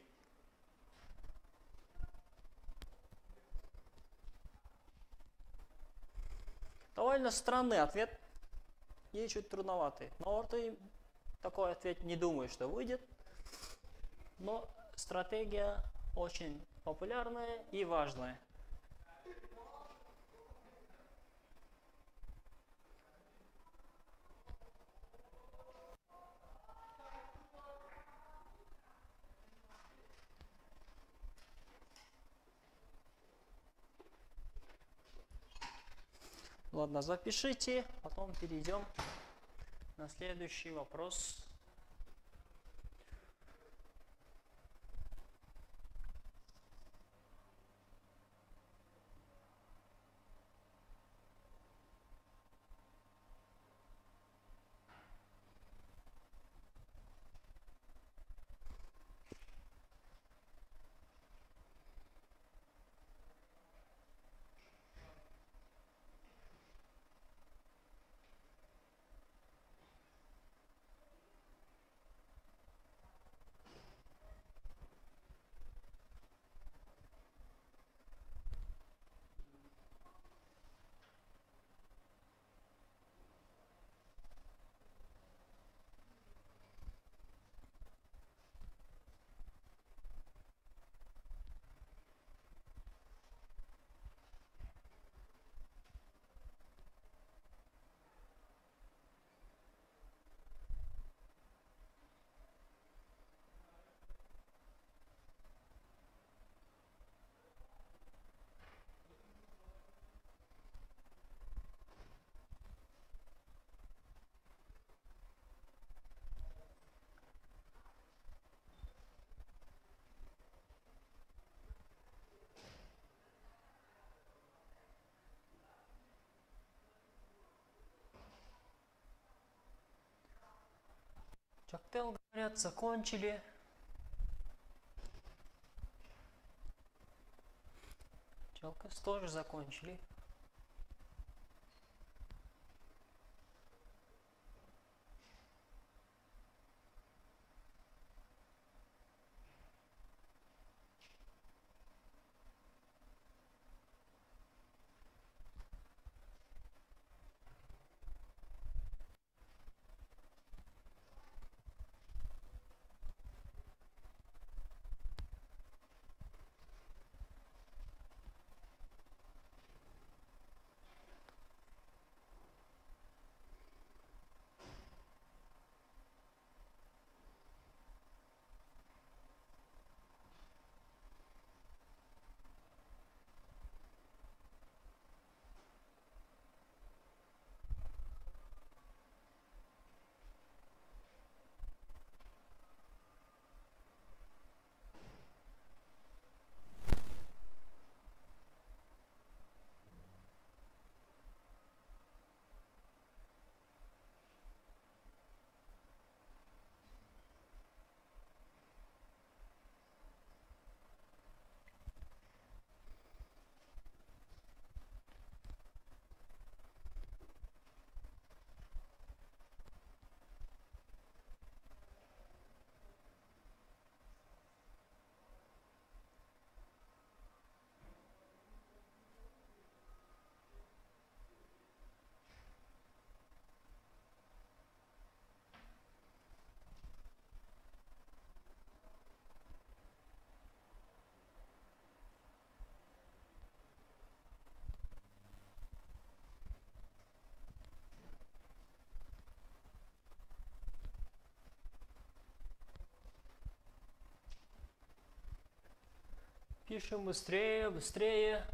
Довольно странный ответ и чуть трудноватый. Но вот и такой ответ не думаю, что выйдет. Но стратегия очень популярная и важная. Ладно, запишите, потом перейдем на следующий вопрос. Чактел, говорят, закончили. Челкас тоже закончили. Пишем быстрее, быстрее.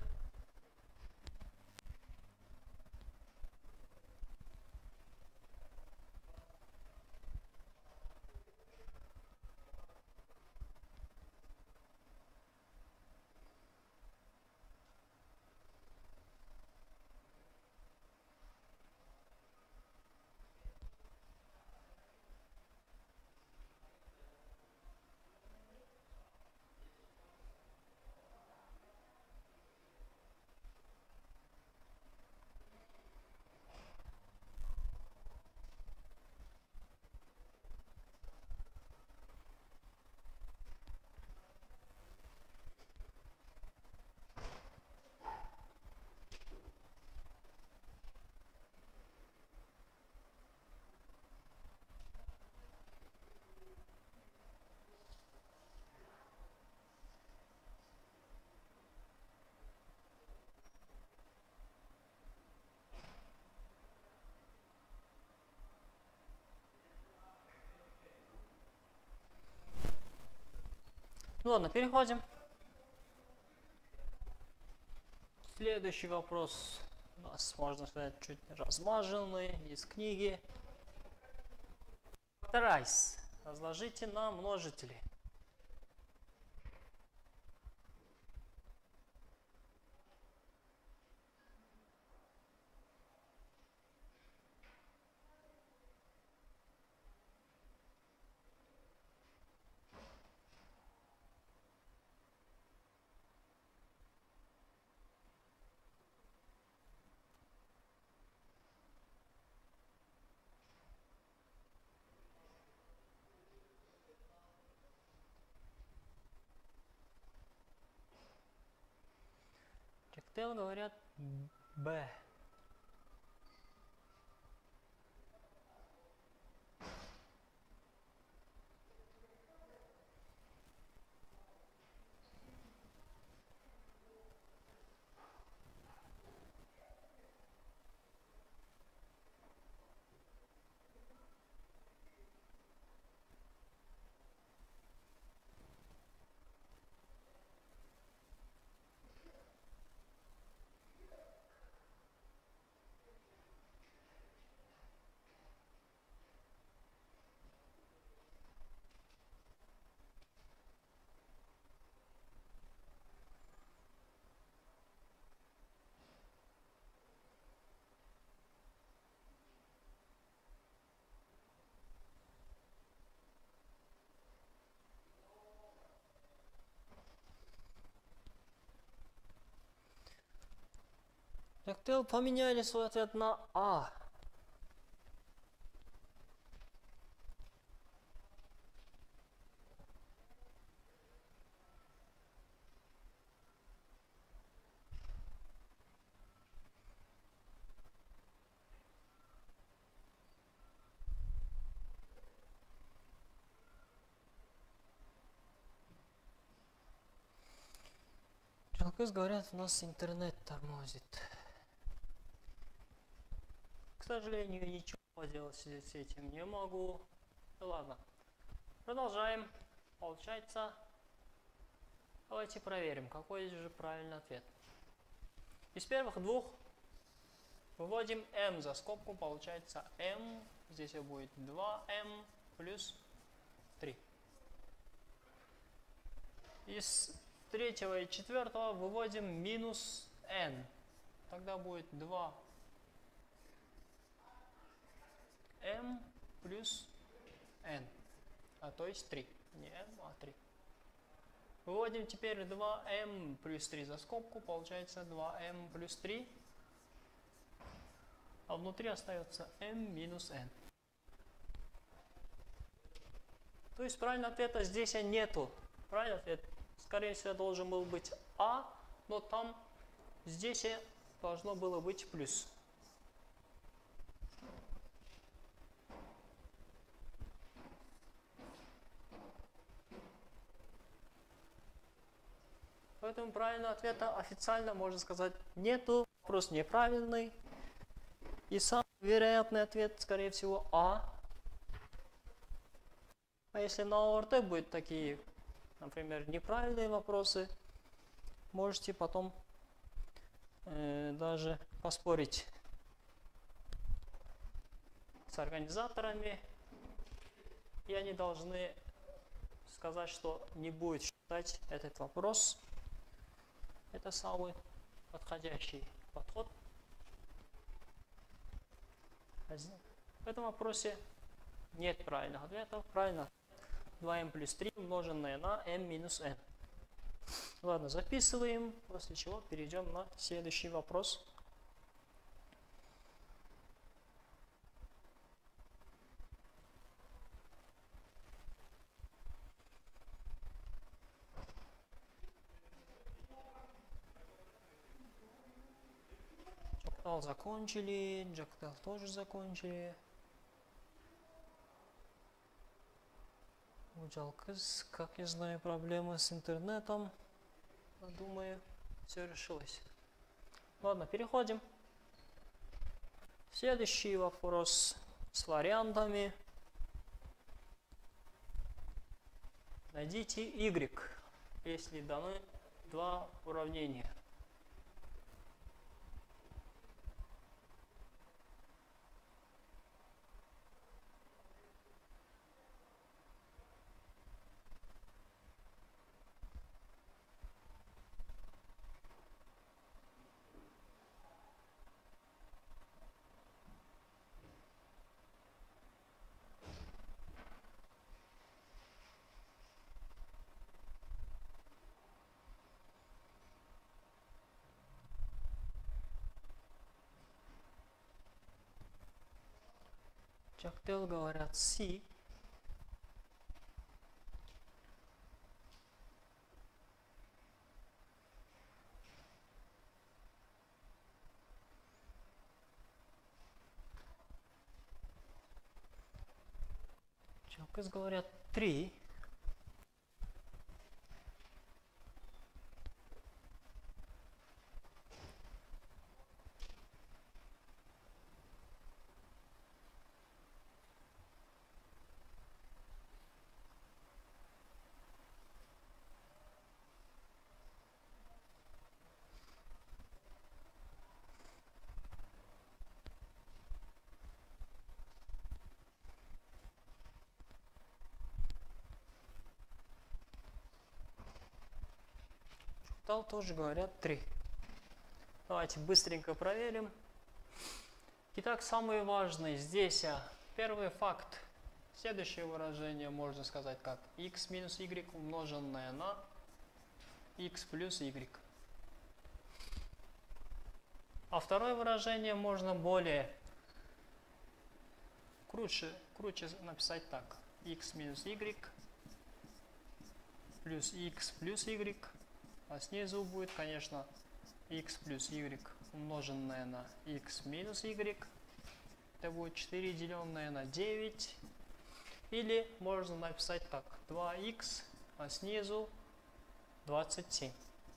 Ну ладно, переходим. Следующий вопрос у нас, можно сказать, чуть размаженный из книги. Факторайз. Разложите на множители. Чактел говорят Б. Жактел поменяли свой ответ на А. Жалкыз говорят, у нас интернет тормозит. К сожалению, ничего поделать с этим не могу. Ну ладно. Продолжаем. Получается, давайте проверим, какой же правильный ответ. Из первых двух выводим m за скобку, получается m, здесь будет два эм плюс три. Из третьего и четвертого выводим минус n, тогда будет два эм плюс n, а то есть три, не m, а три. Выводим теперь два эм плюс три за скобку, получается два эм плюс три, а внутри остается m минус n. То есть правильного ответа здесь нету. Правильный ответ, скорее всего, должен был быть А, но там здесь должно было быть плюс. Поэтому правильного ответа официально, можно сказать, нету. Вопрос неправильный. И самый вероятный ответ, скорее всего, А. А если на ОРТ будут такие, например, неправильные вопросы, можете потом э, даже поспорить с организаторами, и они должны сказать, что не будет считать этот вопрос. Это самый подходящий подход. В этом вопросе нет правильных ответов. Правильно два эм плюс три умноженное на m минус n. Ладно, записываем, после чего перейдем на следующий вопрос. Джактал закончили, Джактал тоже закончили. Жалкыз, как я знаю, проблемы с интернетом. Думаю, все решилось. Ладно, переходим. Следующий вопрос с вариантами. Найдите y, если даны два уравнения. Джактел говорят C. Жалкыз говорят три. Джактал тоже говорят три. Давайте быстренько проверим. Итак, самый важный здесь первый факт. Следующее выражение можно сказать как x минус y умноженное на x плюс y. А второе выражение можно более круче, круче написать так. X минус y плюс x плюс y. А снизу будет, конечно, x плюс y умноженное на x минус y. Это будет четыре деленное на девять. Или можно написать так. два икс, а снизу двадцать семь.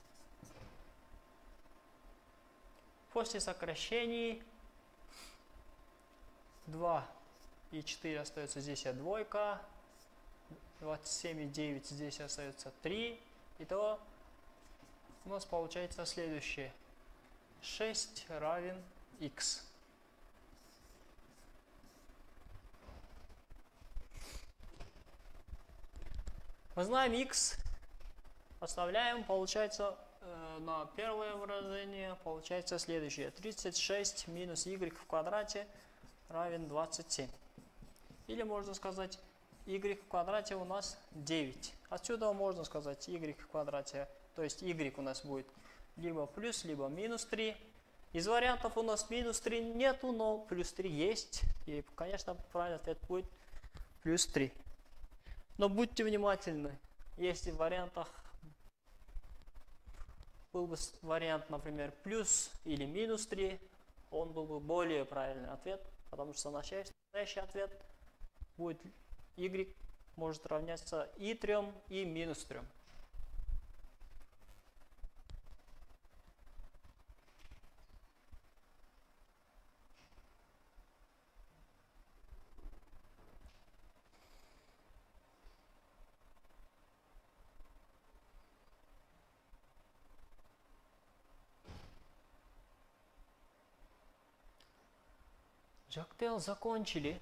После сокращений два и четыре остается здесь, а двойка. двадцать семь и девять здесь остается три. Итого у нас получается следующее. шесть равен х. Мы знаем х. Оставляем, получается, э, на первое выражение получается следующее. тридцать шесть минус y в квадрате равен двадцать семь. Или можно сказать, y в квадрате у нас девять. Отсюда можно сказать y в квадрате, то есть y у нас будет либо плюс, либо минус три. Из вариантов у нас минус три нету, но плюс три есть. И, конечно, правильный ответ будет плюс три. Но будьте внимательны, если в вариантах был бы вариант, например, плюс или минус три, он был бы более правильный ответ, потому что настоящий ответ будет y может равняться и трем, и минус трем. Джактел закончили.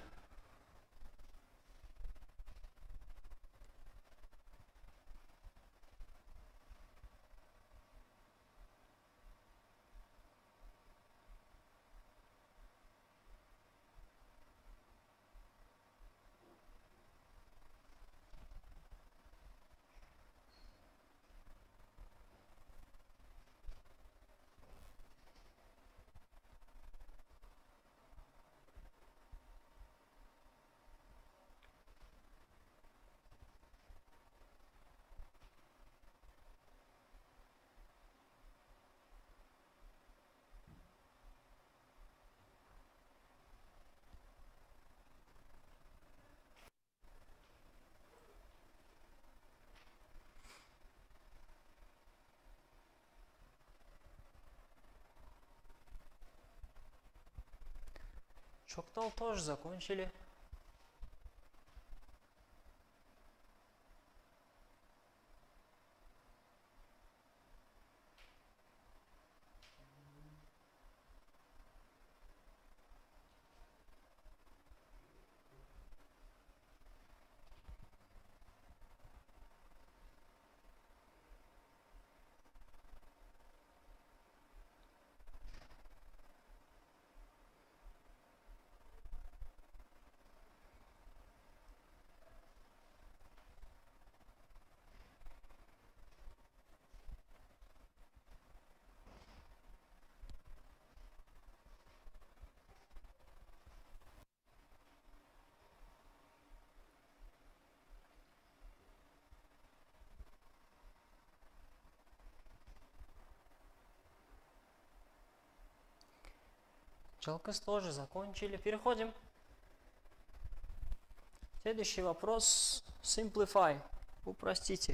Джактел тоже закончили. Челкас тоже закончили. Переходим. Следующий вопрос. Simplify. Упростите.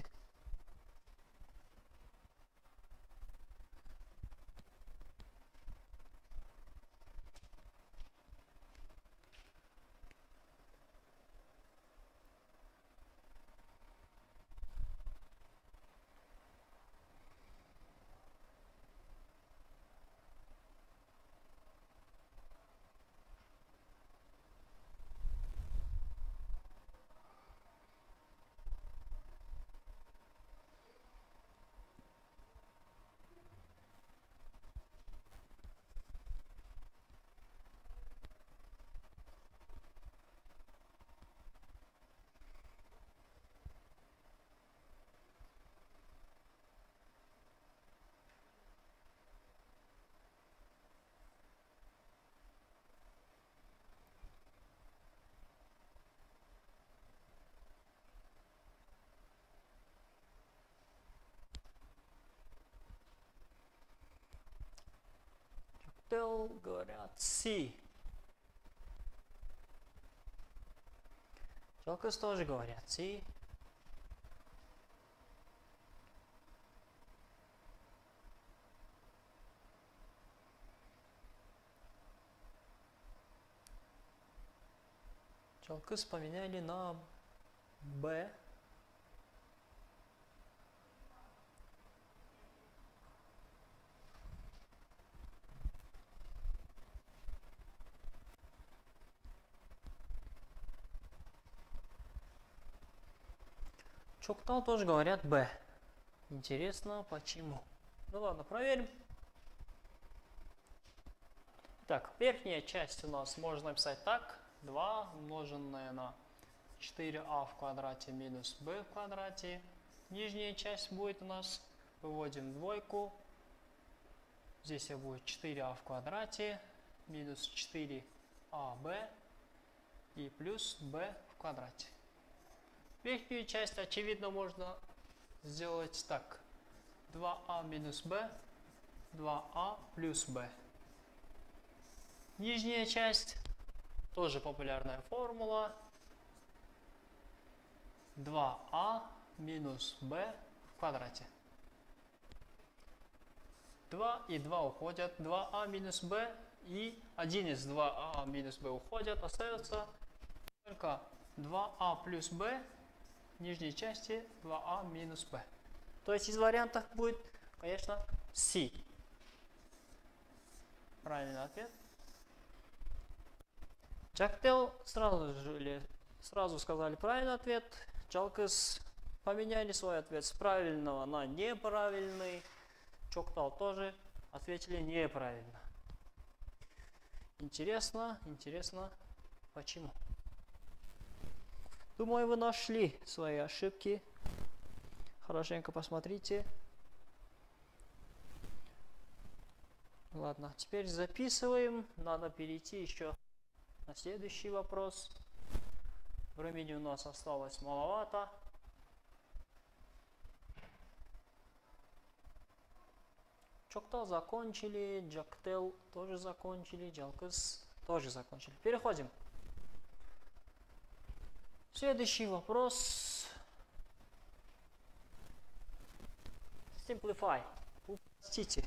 Чоктел говорят C. Джалкос тоже говорят C. Джалкос поменяли на B. Чоктал тоже говорят B. Интересно, почему? Ну ладно, проверим. Так, верхняя часть у нас можно написать так. два умноженное на четыре а в квадрате минус b в квадрате. Нижняя часть будет у нас, выводим двойку. Здесь будет четыре а в квадрате минус четыре а бэ и плюс b в квадрате. Верхнюю часть, очевидно, можно сделать так. два а минус b, два а плюс b. Нижняя часть, тоже популярная формула. два а минус b в квадрате. два и два уходят. два а минус b и один из два а минус b уходят. Остается только два а плюс b. В нижней части два а минус b. То есть из вариантов будет, конечно, C. Правильный ответ. Чоктел сразу же сразу сказали правильный ответ. Джалкос поменяли свой ответ с правильного на неправильный. Чоктал тоже ответили неправильно. Интересно, интересно, почему? Думаю, вы нашли свои ошибки. Хорошенько посмотрите. Ладно, теперь записываем. Надо перейти еще на следующий вопрос. Времени у нас осталось маловато. Чоктал закончили, Джоктел тоже закончили, Джалкос тоже закончили. Переходим. Следующий вопрос. Simplify. Упростите.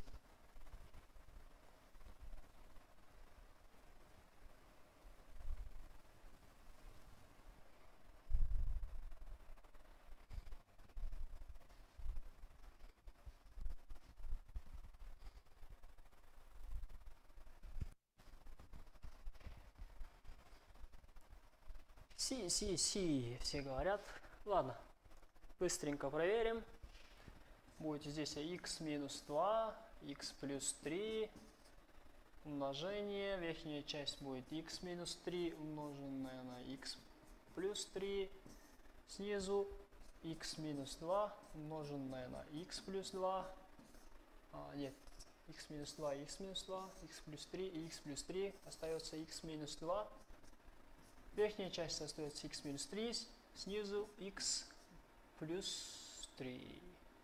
Си, си, си, все говорят. Ладно, быстренько проверим. Будет здесь x минус два, x плюс три, умножение. Верхняя часть будет x минус три, умноженное на x плюс три. Снизу x минус два, умноженное на x плюс два. А, нет, x минус два, x минус два, x плюс три и x плюс три. Остается x минус два. Верхняя часть остается x минус три, снизу x плюс три.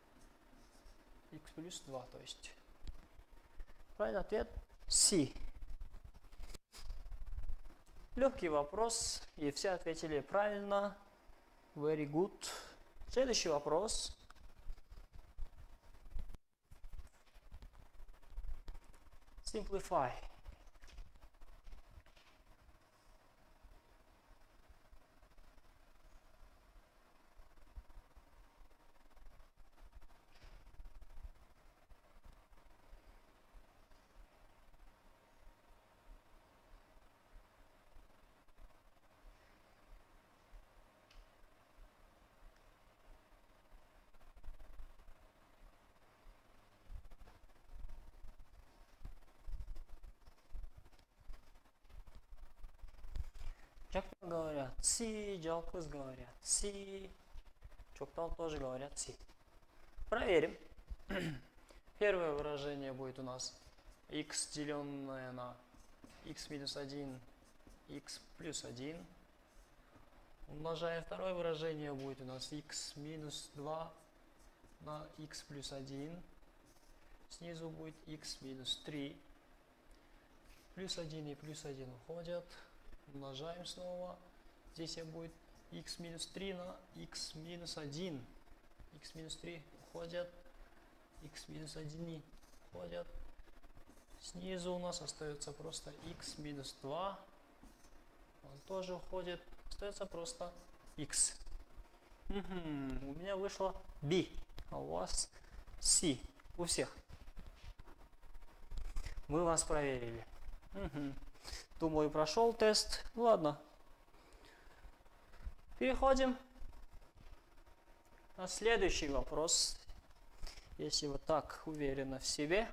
X плюс два, то есть. Правильный ответ C. Легкий вопрос, и все ответили правильно. Very good. Следующий вопрос. Simplify. Чоктал говорят C, Джалкос говорят C, Чоктал тоже говорят C. Проверим. Первое выражение будет у нас x деленное на x минус один, x плюс один. Умножая второе выражение будет у нас x минус два на x плюс один. Снизу будет x минус три. Плюс один и плюс один уходят. Умножаем снова. Здесь будет х минус три на х минус один. Х минус три уходят. Х минус один уходят. Снизу у нас остается просто х минус два. Он тоже уходит. Остается просто х. Угу. У меня вышло b, а у вас c. У всех. Мы вас проверили. Угу. Думаю, прошел тест. Ладно. Переходим на следующий вопрос. Если вы так уверены в себе.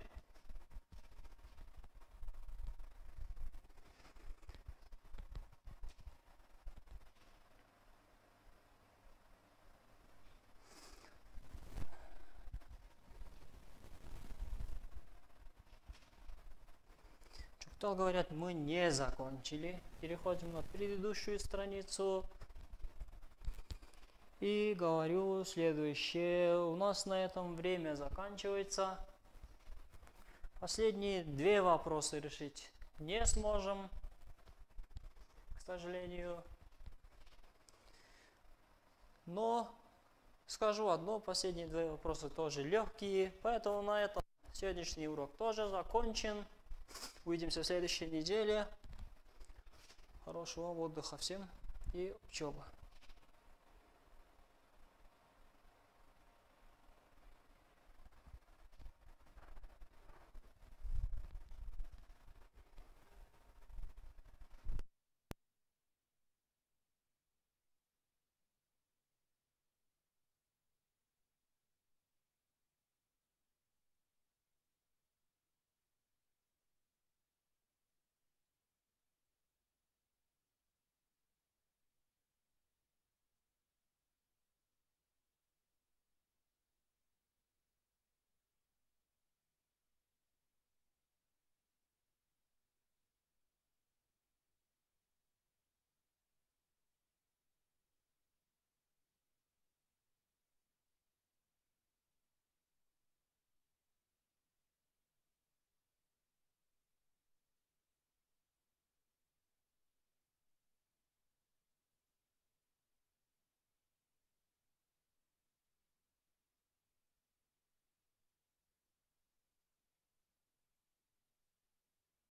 Что говорят, мы не закончили. Переходим на предыдущую страницу. И говорю следующее. У нас на этом время заканчивается. Последние две вопросы решить не сможем, к сожалению. Но скажу одно, последние два вопроса тоже легкие. Поэтому на этом сегодняшний урок тоже закончен. Увидимся в следующей неделе. Хорошего отдыха всем и учебы.